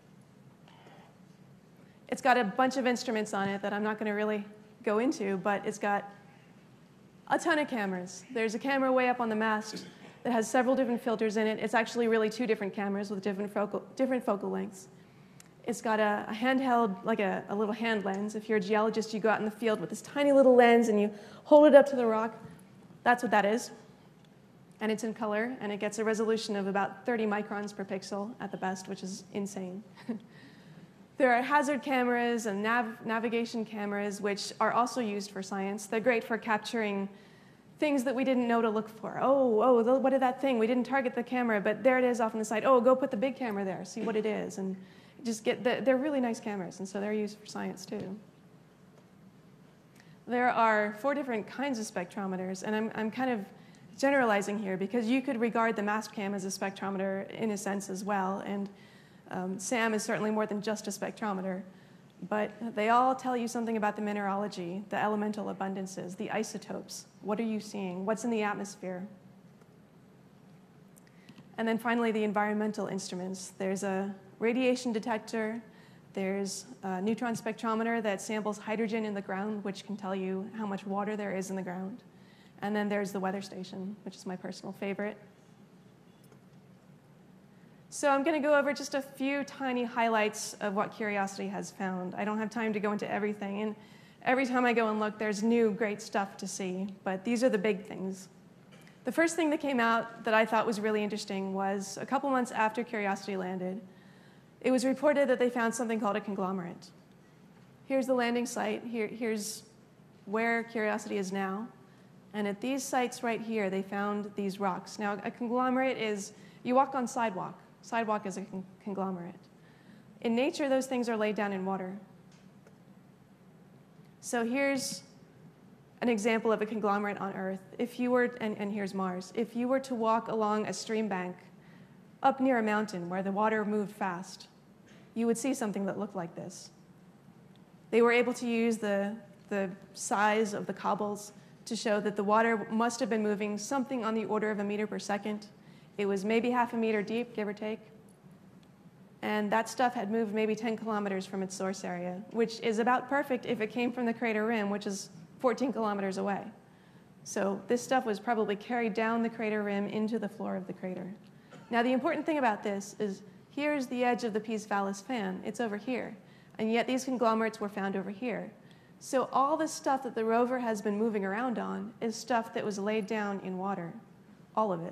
It's got a bunch of instruments on it that I'm not going to really go into, but it's got a ton of cameras. There's a camera way up on the mast that has several different filters in it. It's actually really two different cameras with different focal, different focal lengths. It's got a, a handheld, like a, a little hand lens. If you're a geologist, you go out in the field with this tiny little lens and you hold it up to the rock. That's what that is. And it's in color, and it gets a resolution of about thirty microns per pixel at the best, which is insane. There are hazard cameras and nav navigation cameras, which are also used for science. They're great for capturing things that we didn't know to look for. Oh, oh, what did that thing? We didn't target the camera, but there it is off on the side. Oh, go put the big camera there, see what it is. And just get the, they're really nice cameras, and so they're used for science too. There are four different kinds of spectrometers, and I'm, I'm kind of generalizing here because you could regard the Mastcam as a spectrometer in a sense as well, and um, SAM is certainly more than just a spectrometer, but they all tell you something about the mineralogy, the elemental abundances, the isotopes. What are you seeing? What's in the atmosphere? And then finally, the environmental instruments. There's a radiation detector. There's a neutron spectrometer that samples hydrogen in the ground, which can tell you how much water there is in the ground. And then there's the weather station, which is my personal favorite. So I'm going to go over just a few tiny highlights of what Curiosity has found. I don't have time to go into everything, and every time I go and look, there's new great stuff to see, but these are the big things. The first thing that came out that I thought was really interesting was a couple months after Curiosity landed, it was reported that they found something called a conglomerate. Here's the landing site. Here, here's where Curiosity is now. And at these sites right here, they found these rocks. Now, a conglomerate is, you walk on sidewalk. Sidewalk is a con conglomerate. In nature, those things are laid down in water. So here's an example of a conglomerate on Earth. If you were, and, and here's Mars. If you were to walk along a stream bank up near a mountain where the water moved fast, you would see something that looked like this. They were able to use the, the size of the cobbles to show that the water must have been moving something on the order of a meter per second. It was maybe half a meter deep, give or take. And that stuff had moved maybe ten kilometers from its source area, which is about perfect if it came from the crater rim, which is fourteen kilometers away. So this stuff was probably carried down the crater rim into the floor of the crater. Now, the important thing about this is here's the edge of the Peace Vallis fan. It's over here. And yet these conglomerates were found over here. So all the stuff that the rover has been moving around on is stuff that was laid down in water, all of it.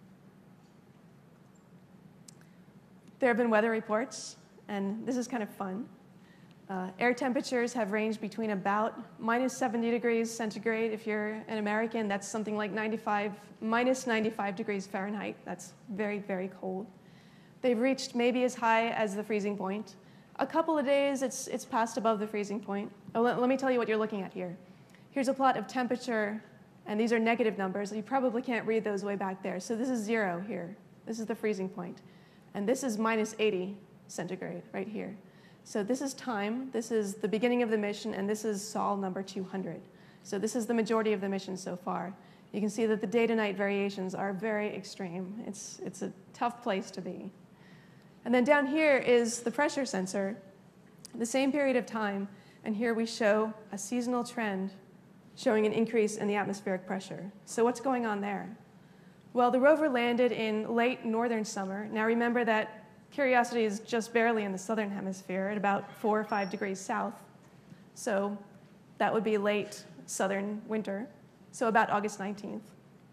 There have been weather reports, and this is kind of fun. Uh, air temperatures have ranged between about minus seventy degrees centigrade. If you're an American, that's something like ninety-five, minus ninety-five degrees Fahrenheit. That's very, very cold. They've reached maybe as high as the freezing point. A couple of days, it's, it's passed above the freezing point. Oh, let, let me tell you what you're looking at here. Here's a plot of temperature, and these are negative numbers. You probably can't read those way back there. So this is zero here. This is the freezing point. And this is minus eighty centigrade right here. So this is time. This is the beginning of the mission, and this is Sol number two hundred. So this is the majority of the mission so far. You can see that the day-to-night variations are very extreme. It's, it's a tough place to be. And then down here is the pressure sensor, the same period of time, and here we show a seasonal trend showing an increase in the atmospheric pressure. So what's going on there? Well, the rover landed in late northern summer. Now remember that Curiosity is just barely in the southern hemisphere at about four or five degrees south. So that would be late southern winter, so about August nineteenth.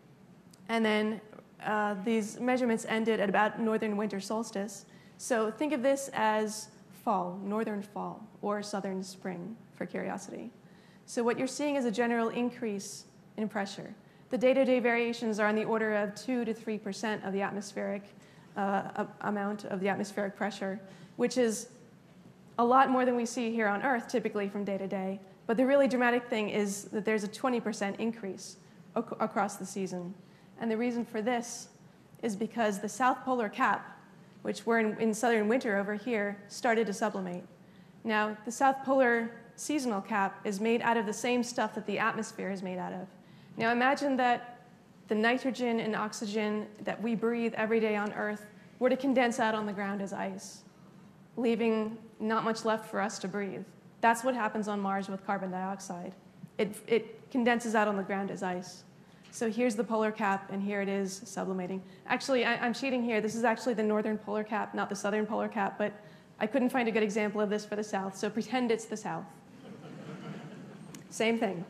And then uh, these measurements ended at about northern winter solstice. So think of this as fall, northern fall, or southern spring for Curiosity. So what you're seeing is a general increase in pressure. The day-to-day variations are on the order of two to three percent of the atmospheric uh, amount of the atmospheric pressure, which is a lot more than we see here on Earth typically from day to day. But the really dramatic thing is that there's a twenty percent increase ac across the season. And the reason for this is because the south polar cap, which we're in, in southern winter over here, started to sublimate. Now, the south polar seasonal cap is made out of the same stuff that the atmosphere is made out of. Now imagine that the nitrogen and oxygen that we breathe every day on Earth were to condense out on the ground as ice, leaving not much left for us to breathe. That's what happens on Mars with carbon dioxide. It, it condenses out on the ground as ice. So here's the polar cap, and here it is sublimating. Actually, I, I'm cheating here. This is actually the northern polar cap, not the southern polar cap, but I couldn't find a good example of this for the South, so pretend it's the South. Same thing.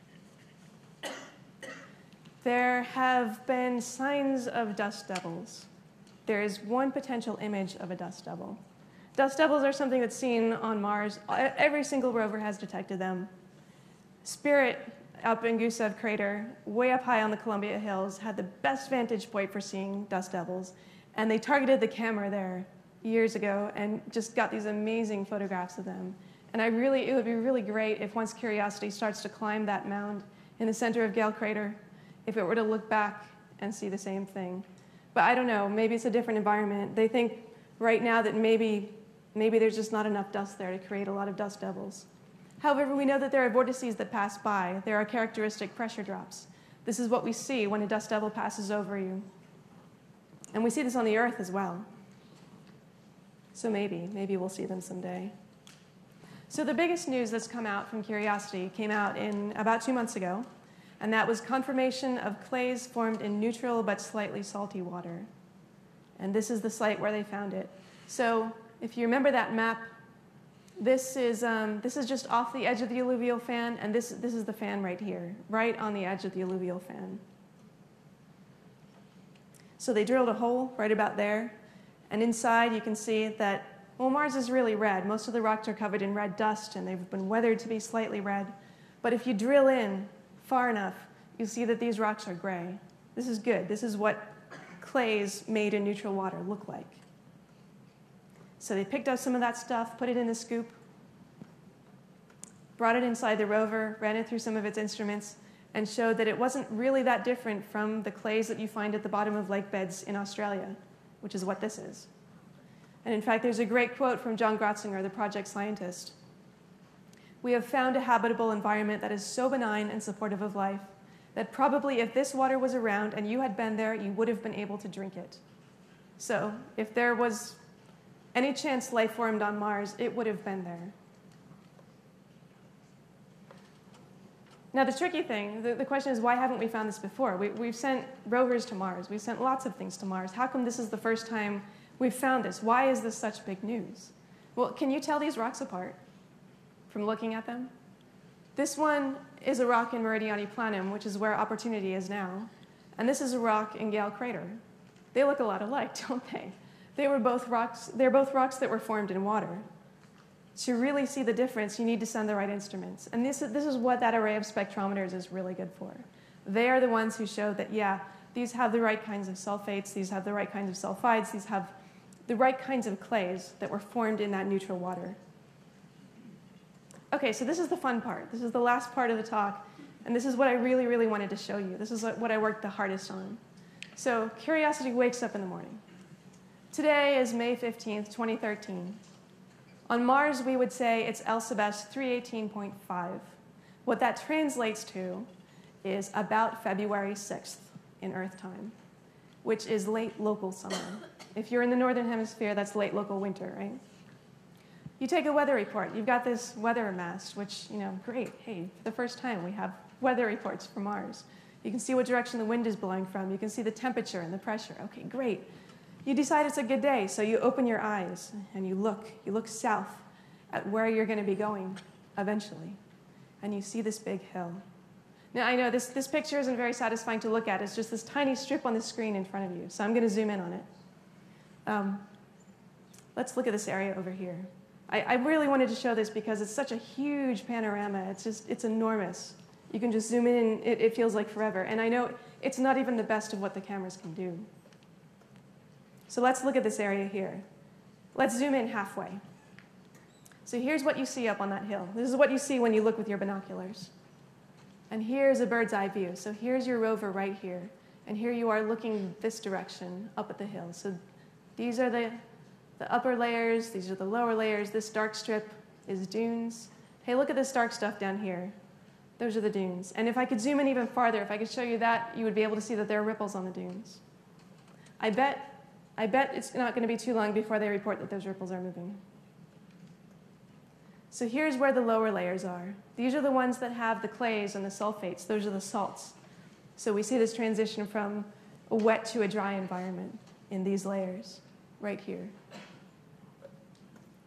There have been signs of dust devils. There is one potential image of a dust devil. Dust devils are something that's seen on Mars. Every single rover has detected them. Spirit, up in Gusev Crater, way up high on the Columbia Hills, had the best vantage point for seeing dust devils. And they targeted the camera there years ago and just got these amazing photographs of them. And I really, it would be really great if once Curiosity starts to climb that mound in the center of Gale Crater, if it were to look back and see the same thing. But I don't know, maybe it's a different environment. They think right now that maybe, maybe there's just not enough dust there to create a lot of dust devils. However, we know that there are vortices that pass by. There are characteristic pressure drops. This is what we see when a dust devil passes over you. And we see this on the Earth as well. So maybe, maybe we'll see them someday. So the biggest news that's come out from Curiosity came out in about two months ago, and that was confirmation of clays formed in neutral but slightly salty water. And this is the site where they found it. So if you remember that map, this is, um, this is just off the edge of the alluvial fan, and this, this is the fan right here, right on the edge of the alluvial fan. So they drilled a hole right about there, and inside you can see that, well, Mars is really red. Most of the rocks are covered in red dust, and they've been weathered to be slightly red. But if you drill in far enough, you'll see that these rocks are gray. This is good. This is what clays made in neutral water look like. So they picked up some of that stuff, put it in a scoop, brought it inside the rover, ran it through some of its instruments, and showed that it wasn't really that different from the clays that you find at the bottom of lake beds in Australia, which is what this is. And in fact, there's a great quote from John Grotzinger, the project scientist. "We have found a habitable environment that is so benign and supportive of life that probably if this water was around and you had been there, you would have been able to drink it." So if there was any chance life formed on Mars, it would have been there. Now, the tricky thing, the, the question is, why haven't we found this before? We, we've sent rovers to Mars. We've sent lots of things to Mars. How come this is the first time we've found this? Why is this such big news? Well, can you tell these rocks apart from looking at them? This one is a rock in Meridiani Planum, which is where Opportunity is now. And this is a rock in Gale Crater. They look a lot alike, don't they? They were both rocks, they're both rocks that were formed in water. To really see the difference, you need to send the right instruments. And this is, this is what that array of spectrometers is really good for. They are the ones who show that, yeah, these have the right kinds of sulfates, these have the right kinds of sulfides, these have the right kinds of clays that were formed in that neutral water. Okay, so this is the fun part. This is the last part of the talk. And this is what I really, really wanted to show you. This is what I worked the hardest on. So Curiosity wakes up in the morning. Today is May fifteenth, twenty thirteen. On Mars, we would say it's Elsebest three eighteen point five. What that translates to is about February sixth in Earth time, which is late local summer. If you're in the northern hemisphere, that's late local winter, right? You take a weather report. You've got this weather mast, which, you know, great. Hey, for the first time, we have weather reports from Mars. You can see what direction the wind is blowing from. You can see the temperature and the pressure. Okay, great. You decide it's a good day, so you open your eyes and you look. You look south at where you're going to be going eventually, and you see this big hill. Now, I know this, this picture isn't very satisfying to look at. It's just this tiny strip on the screen in front of you, so I'm going to zoom in on it. Um, let's look at this area over here. I, I really wanted to show this because it's such a huge panorama. It's just, it's enormous. You can just zoom in, it, it feels like forever. And I know it's not even the best of what the cameras can do. So let's look at this area here. Let's zoom in halfway. So here's what you see up on that hill. This is what you see when you look with your binoculars. And here's a bird's eye view. So here's your rover right here. And here you are looking this direction up at the hill. So these are the, the upper layers. These are the lower layers. This dark strip is dunes. Hey, look at this dark stuff down here. Those are the dunes. And if I could zoom in even farther, if I could show you that, you would be able to see that there are ripples on the dunes. I bet I bet it's not going to be too long before they report that those ripples are moving. So here's where the lower layers are. These are the ones that have the clays and the sulfates. Those are the salts. So we see this transition from a wet to a dry environment in these layers right here.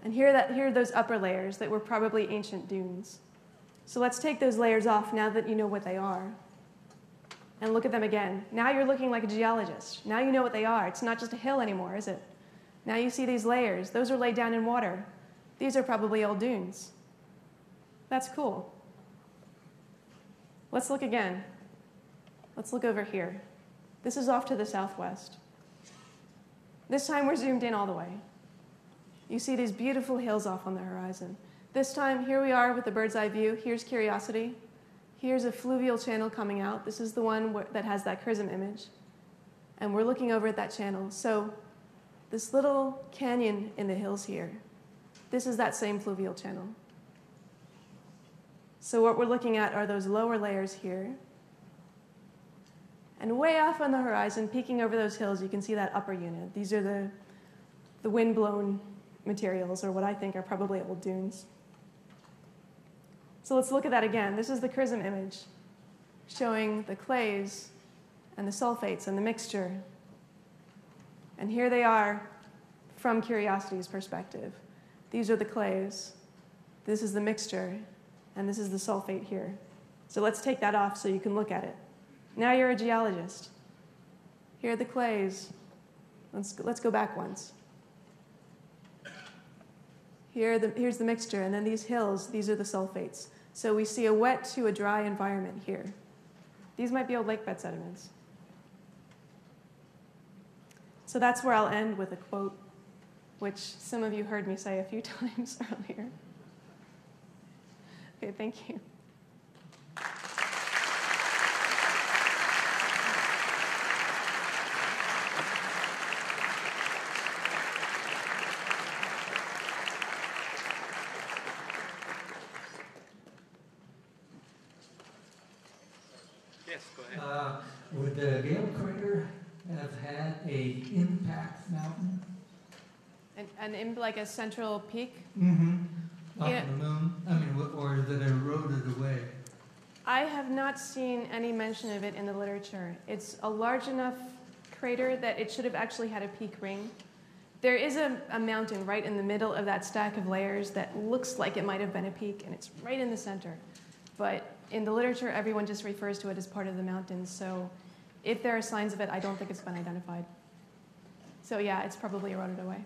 And here, that, here are those upper layers that were probably ancient dunes. So let's take those layers off now that you know what they are. And look at them again. Now you're looking like a geologist. Now you know what they are. It's not just a hill anymore, is it? Now you see these layers. Those are laid down in water. These are probably old dunes. That's cool. Let's look again. Let's look over here. This is off to the southwest. This time we're zoomed in all the way. You see these beautiful hills off on the horizon. This time, here we are with the bird's eye view. Here's Curiosity. Here's a fluvial channel coming out. This is the one where, that has that chrism image. And we're looking over at that channel. So this little canyon in the hills here, this is that same fluvial channel. So what we're looking at are those lower layers here. And way off on the horizon, peeking over those hills, you can see that upper unit. These are the, the wind-blown materials, or what I think are probably old dunes. So let's look at that again. This is the chrism image showing the clays and the sulfates and the mixture. And here they are from Curiosity's perspective. These are the clays. This is the mixture. And this is the sulfate here. So let's take that off so you can look at it. Now you're a geologist. Here are the clays. Let's, let's go back once. Here the, here's the mixture, and then these hills, these are the sulfates. So we see a wet to a dry environment here. These might be old lake bed sediments. So that's where I'll end with a quote, which some of you heard me say a few times earlier. Okay, thank you. Yes, go ahead. Uh, would the Gale crater have had a impact mountain? And, and in like a central peak? Mm-hmm. Up Yeah. on the moon? I mean, or is it eroded away? I have not seen any mention of it in the literature. It's a large enough crater that it should have actually had a peak ring. There is a, a mountain right in the middle of that stack of layers that looks like it might have been a peak, and it's right in the center. But in the literature, everyone just refers to it as part of the mountain. So if there are signs of it, I don't think it's been identified. So yeah, it's probably eroded away.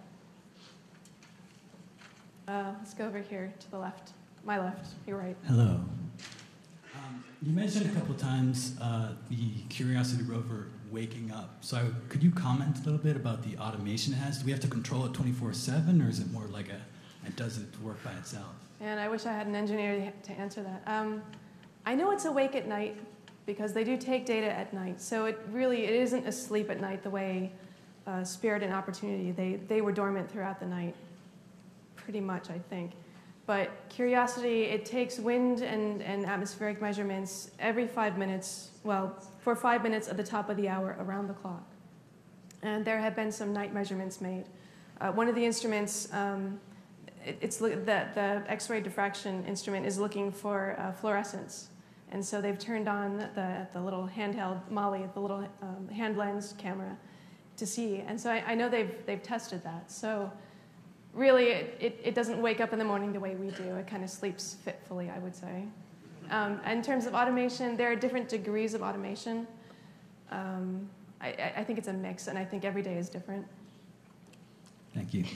Uh, let's go over here to the left. My left, you're right. Hello. Um, you mentioned a couple times uh, the Curiosity rover waking up. So I, could you comment a little bit about the automation it has? Do we have to control it twenty-four seven, or is it more like a, it does it work by itself? And I wish I had an engineer to answer that. Um, I know it's awake at night because they do take data at night. So it really, it isn't asleep at night the way uh, Spirit and Opportunity, they, they were dormant throughout the night. Pretty much, I think. But Curiosity, it takes wind and, and atmospheric measurements every five minutes, well, for five minutes at the top of the hour around the clock. And there have been some night measurements made. Uh, one of the instruments, um, it, it's the, the X-ray diffraction instrument is looking for uh, fluorescence. And so they've turned on the, the little handheld Molly, the little um, hand lens camera to see. And so I, I know they've, they've tested that. So really, it, it, it doesn't wake up in the morning the way we do. It kind of sleeps fitfully, I would say. Um, in terms of automation, there are different degrees of automation. Um, I, I think it's a mix, and I think every day is different. Thank you.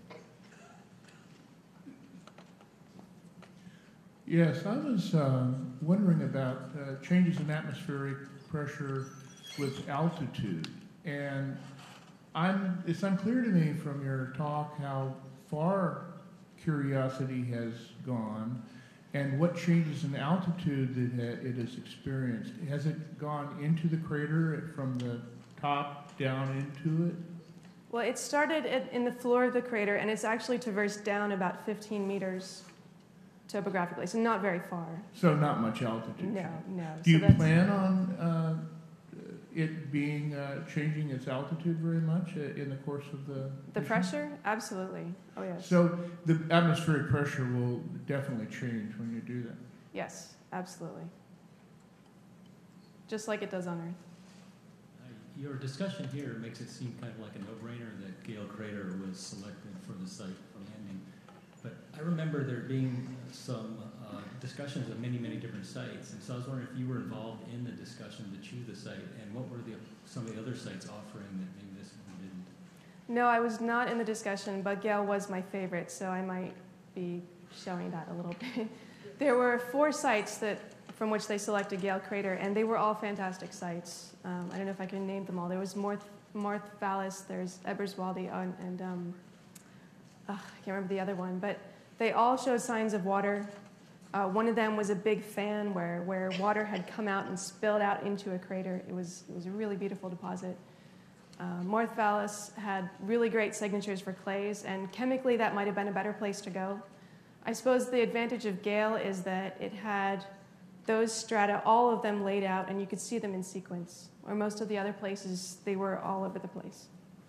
Yes, I was uh, wondering about uh, changes in atmospheric pressure with altitude. And I'm, it's unclear to me from your talk how far Curiosity has gone and what changes in altitude that it has experienced. Has it gone into the crater from the top down into it? Well, it started at, in the floor of the crater, and it's actually traversed down about fifteen meters topographically, so not very far. So not much altitude. No, no. Do you so that's, plan on uh, it being uh, changing its altitude very much uh, in the course of the the mission? pressure? Absolutely. Oh, yes. So the atmospheric pressure will definitely change when you do that. Yes, absolutely. Just like it does on Earth. Uh, Your discussion here makes it seem kind of like a no-brainer that Gale Crater was selected for the site for landing. I remember there being some uh, discussions of many, many different sites, and so I was wondering if you were involved in the discussion to choose the site, and what were the, some of the other sites offering that maybe this one didn't? No, I was not in the discussion, but Gale was my favorite, so I might be showing that a little bit. There were four sites that from which they selected Gale Crater, and they were all fantastic sites. Um, I don't know if I can name them all. There was Morth, Morth Vallis, there's Eberswalde, and, and um, uh, I can't remember the other one, but they all showed signs of water. Uh, one of them was a big fan where, where water had come out and spilled out into a crater. It was, it was a really beautiful deposit. Uh, Morth Vallis had really great signatures for clays, and chemically that might have been a better place to go. I suppose the advantage of Gale is that it had those strata, all of them laid out, and you could see them in sequence, where most of the other places, they were all over the place.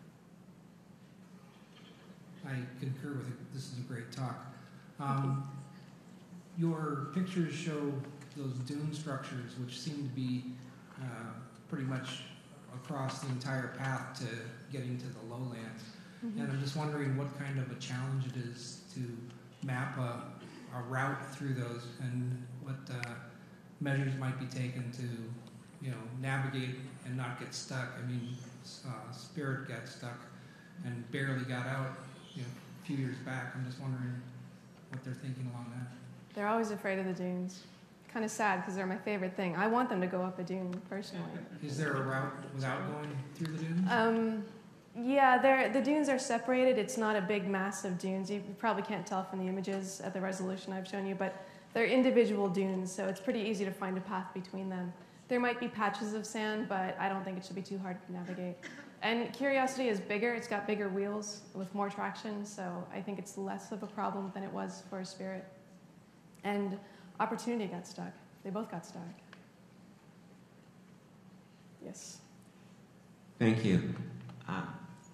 I concur with it. This is a great talk. Um, your pictures show those dune structures, which seem to be uh, pretty much across the entire path to getting to the lowlands. Mm-hmm. And I'm just wondering what kind of a challenge it is to map a, a route through those, and what uh, measures might be taken to, you know, navigate and not get stuck. I mean, uh, Spirit got stuck and barely got out, you know, a few years back. I'm just wondering what they're thinking along that. They're always afraid of the dunes. Kind of sad because they're my favorite thing. I want them to go up a dune personally. Is there a route without going through the dunes? Um, yeah, they're, the dunes are separated. It's not a big mass of dunes. You probably can't tell from the images at the resolution I've shown you, but they're individual dunes, so it's pretty easy to find a path between them. There might be patches of sand, but I don't think it should be too hard to navigate. And Curiosity is bigger. It's got bigger wheels with more traction, so I think it's less of a problem than it was for Spirit. And Opportunity got stuck. They both got stuck. Yes. Thank you. Um,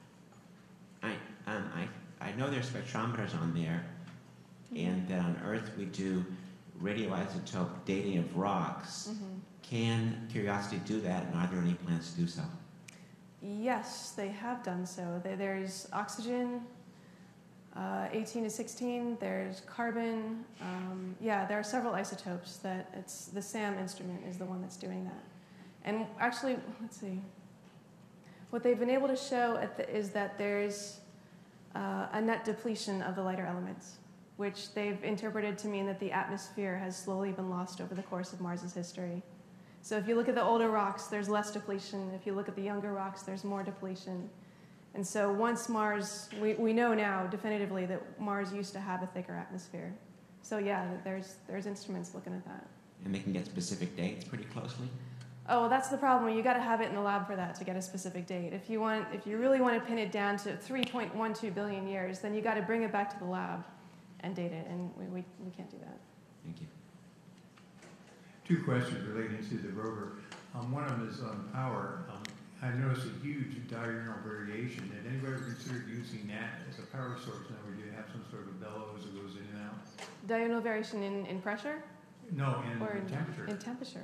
I, um, I, I know there's spectrometers on there, mm-hmm. and that on Earth we do radioisotope dating of rocks. Mm-hmm. Can Curiosity do that, and are there any plans to do so? Yes, they have done so. There's oxygen, uh, eighteen to sixteen, there's carbon. Um, yeah, there are several isotopes that it's, the SAM instrument is the one that's doing that. And actually, let's see. What they've been able to show at the, is that there's uh, a net depletion of the lighter elements, which they've interpreted to mean that the atmosphere has slowly been lost over the course of Mars's history. So if you look at the older rocks, there's less depletion. If you look at the younger rocks, there's more depletion. And so once Mars, we, we know now definitively that Mars used to have a thicker atmosphere. So yeah, there's, there's instruments looking at that. And they can get specific dates pretty closely? Oh, well, that's the problem. You got to have it in the lab for that to get a specific date. If you want, if you really want to pin it down to three point one two billion years, then you got to bring it back to the lab and date it, and we, we, we can't do that. Thank you. Two questions relating to the rover. Um, one of them is on power. Um, I noticed a huge diurnal variation. Did anybody ever consider using that as a power source? Now, do you have some sort of a bellows that goes in and out? Diurnal variation in, in pressure? No, in, or in temperature. In temperature.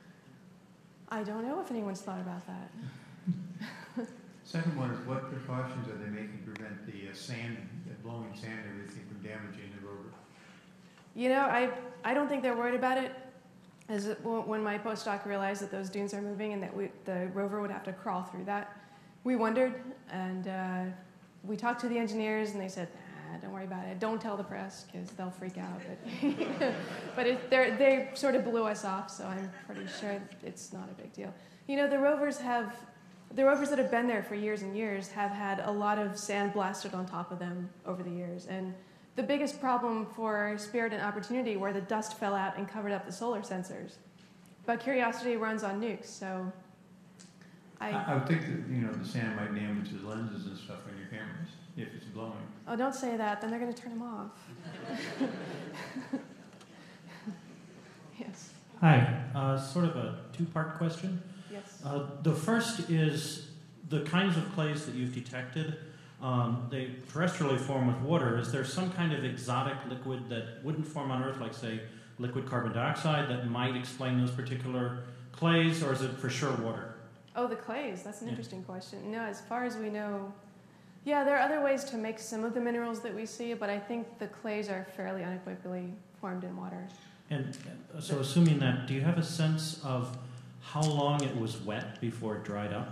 I don't know if anyone's thought about that. Second one is, what precautions are they making to prevent the uh, sand, the blowing sand and everything from damaging the rover? You know, I, I don't think they're worried about it. As it, when my postdoc realized that those dunes are moving and that we, the rover would have to crawl through that, we wondered, and uh, we talked to the engineers, and they said, nah, don't worry about it. Don't tell the press, because they'll freak out. But, but it, they sort of blew us off, so I'm pretty sure it's not a big deal. You know, the rovers have, the rovers that have been there for years and years have had a lot of sand blasted on top of them over the years. And the biggest problem for Spirit and Opportunity where the dust fell out and covered up the solar sensors. But Curiosity runs on nukes, so I... I, I would think that, you know, the sand might damage the lenses and stuff on your cameras if it's blowing. Oh, don't say that. Then they're going to turn them off. Yes. Hi. Uh, sort of a two-part question. Yes. Uh, the first is the kinds of clays that you've detected. Um, they terrestrially form with water. Is there some kind of exotic liquid that wouldn't form on Earth, like, say, liquid carbon dioxide, that might explain those particular clays, or is it for sure water? Oh, the clays. That's an yeah. interesting question. No, as far as we know, Yeah, there are other ways to make some of the minerals that we see, but I think the clays are fairly unequivocally formed in water. And uh, so assuming that, do you have a sense of how long it was wet before it dried up?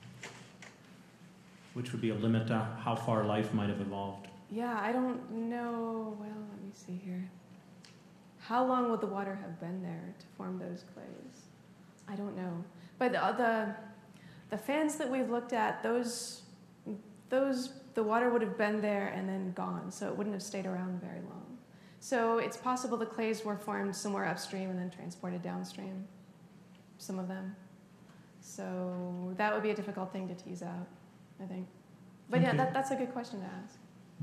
Which would be a limit to how far life might have evolved. Yeah, I don't know. Well, let me see here. How long would the water have been there to form those clays? I don't know. But the, the, the fans that we've looked at, those, those, the water would have been there and then gone, so it wouldn't have stayed around very long. So it's possible the clays were formed somewhere upstream and then transported downstream, some of them. So that would be a difficult thing to tease out, I think. But yeah, that, that's a good question to ask.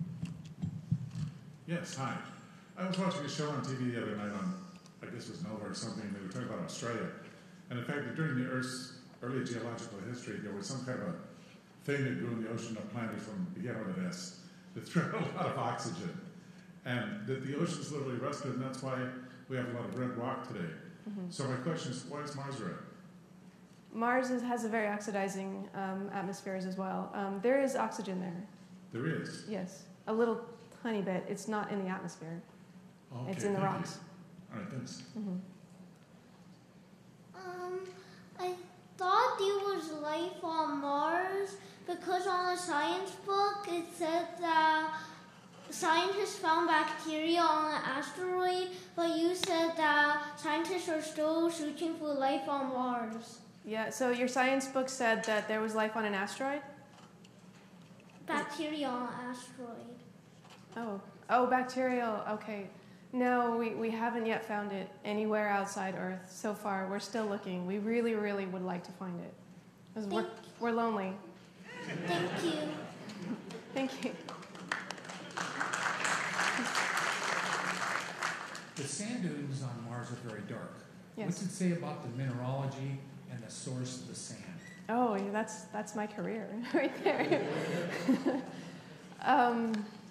Yes, hi. I was watching a show on T V the other night on, I guess it was Nova or something, and they were talking about Australia. And in fact, during the Earth's early geological history, there was some kind of a thing that grew in the ocean of planet from began with an S that threw out a lot of oxygen. And that the ocean's literally rusted, and that's why we have a lot of red rock today. Mm-hmm. So my question is, why is Mars red? Mars is, has a very oxidizing um, atmosphere as well. Um, there is oxygen there. There is? Yes, a little tiny bit. It's not in the atmosphere. Okay, it's in the rocks. You. All right, thanks. Mm-hmm. Um, I thought there was life on Mars because on a science book it said that scientists found bacteria on an asteroid, but you said that scientists are still searching for life on Mars. Yeah, so your science book said that there was life on an asteroid? Bacteria on an asteroid. Oh, oh, bacterial, okay. No, we, we haven't yet found it anywhere outside Earth so far. We're still looking. We really, really would like to find it. Because we're, we're lonely. Thank you. Thank you. The sand dunes on Mars are very dark. Yes. What's it say about the mineralogy and the source of the sand? Oh, yeah, that's, that's my career right there. um,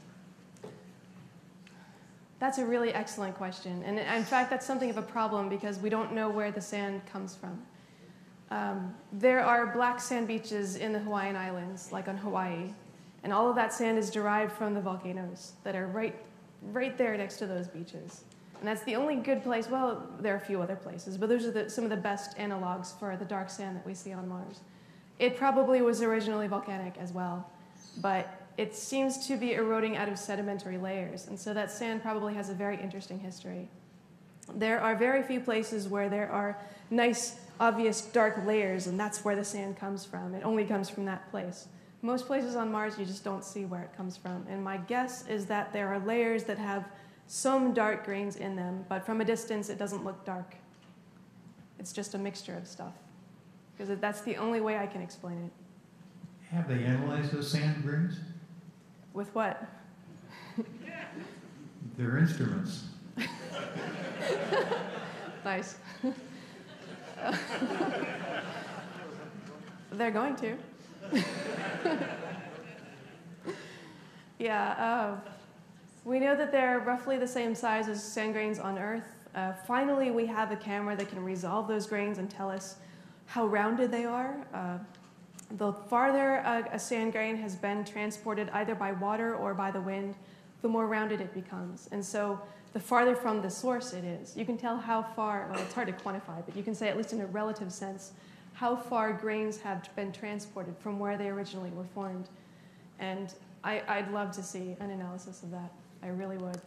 That's a really excellent question. And in fact, that's something of a problem because we don't know where the sand comes from. Um, there are black sand beaches in the Hawaiian Islands, like on Hawaii, and all of that sand is derived from the volcanoes that are right, right there next to those beaches. And that's the only good place. Well, there are a few other places, but those are the, some of the best analogs for the dark sand that we see on Mars. It probably was originally volcanic as well, but it seems to be eroding out of sedimentary layers, and so that sand probably has a very interesting history. There are very few places where there are nice, obvious dark layers, and that's where the sand comes from. It only comes from that place. Most places on Mars, you just don't see where it comes from, and my guess is that there are layers that have some dark grains in them, but from a distance, it doesn't look dark. It's just a mixture of stuff, because that's the only way I can explain it. Have they analyzed those sand grains? With what? Their instruments. Nice. They're going to. Yeah, uh, we know that they're roughly the same size as sand grains on Earth. Uh, finally, we have a camera that can resolve those grains and tell us how rounded they are. Uh, The farther a, a sand grain has been transported either by water or by the wind, the more rounded it becomes. And so the farther from the source it is, you can tell how far, well, it's hard to quantify, but you can say, at least in a relative sense, how far grains have been transported from where they originally were formed. And I, I'd love to see an analysis of that. I really would.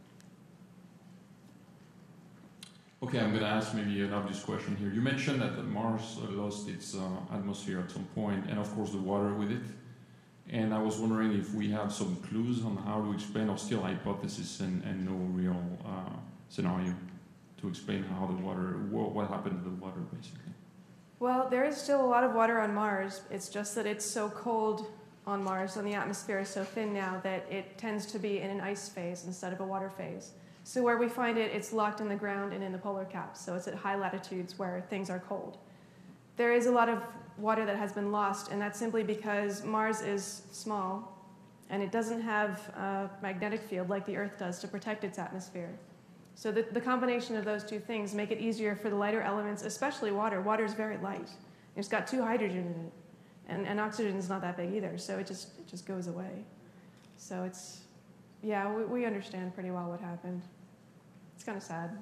Okay, I'm going to ask maybe an obvious question here. You mentioned that Mars lost its uh, atmosphere at some point, and of course the water with it. And I was wondering if we have some clues on how to explain, or still hypothesis and, and no real uh, scenario to explain how the water, what, what happened to the water, basically. Well, there is still a lot of water on Mars. It's just that it's so cold on Mars, and the atmosphere is so thin now that it tends to be in an ice phase instead of a water phase. So where we find it, it's locked in the ground and in the polar caps, so it's at high latitudes where things are cold. There is a lot of water that has been lost, and that's simply because Mars is small, and it doesn't have a magnetic field like the Earth does to protect its atmosphere. So the, the combination of those two things make it easier for the lighter elements, especially water. Water is very light. It's got two hydrogen in it, And, and oxygen is not that big either, so it just, it just goes away. So it's, yeah, we, we understand pretty well what happened. It's kind of sad.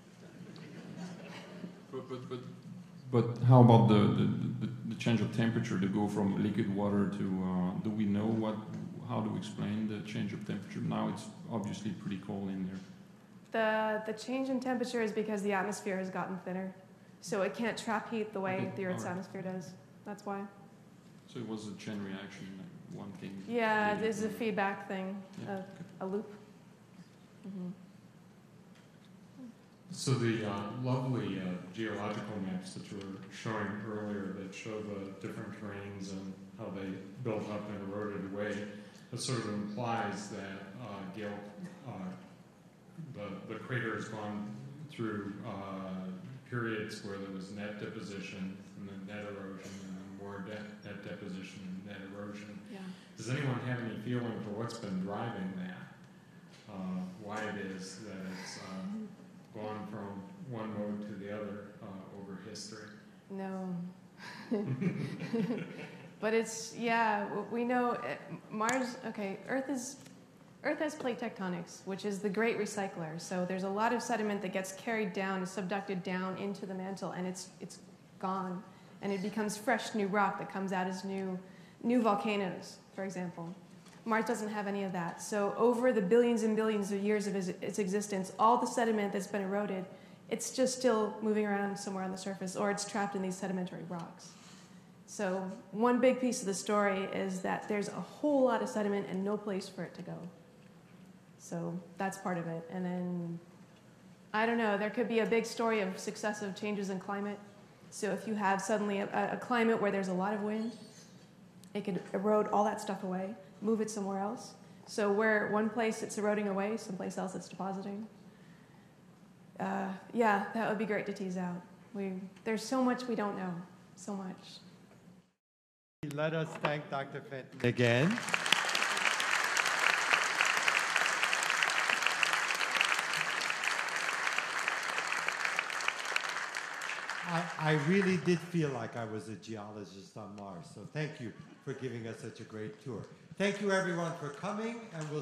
But, but, but, but how about the, the, the, the change of temperature to go from liquid water to, uh, do we know what, how to explain the change of temperature? Now it's obviously pretty cold in there. The, the change in temperature is because the atmosphere has gotten thinner. So it can't trap heat the way Okay, the Earth's all right. atmosphere does. That's why. So it was a chain reaction, like one thing. Yeah, leading it's to a the- feedback thing, Yeah, a, a loop. Mm-hmm. So the uh, lovely uh, geological maps that you were showing earlier that show the different terrains and how they built up and eroded away, that sort of implies that uh, Gale, uh, the, the crater has gone through uh, periods where there was net deposition and then net erosion and then more net, net deposition and net erosion. Yeah. Does anyone have any feeling for what's been driving that? Uh, why it is that it's uh, gone from one mode to the other uh, over history? No. But it's, yeah, we know uh, Mars, okay, Earth is, Earth has plate tectonics, which is the great recycler. So there's a lot of sediment that gets carried down, subducted down into the mantle, and it's, it's gone. And it becomes fresh new rock that comes out as new, new volcanoes, for example. Mars doesn't have any of that. So over the billions and billions of years of its, its existence, all the sediment that's been eroded, it's just still moving around somewhere on the surface, or it's trapped in these sedimentary rocks. So one big piece of the story is that there's a whole lot of sediment and no place for it to go. So that's part of it. And then, I don't know, there could be a big story of successive changes in climate. So if you have suddenly a, a climate where there's a lot of wind, it could erode all that stuff away, move it somewhere else. So where one place it's eroding away, someplace else it's depositing. Uh, yeah, that would be great to tease out. We, there's so much we don't know, so much. Let us thank Doctor Fenton again. I, I really did feel like I was a geologist on Mars, so thank you for giving us such a great tour. Thank you everyone for coming, and we'll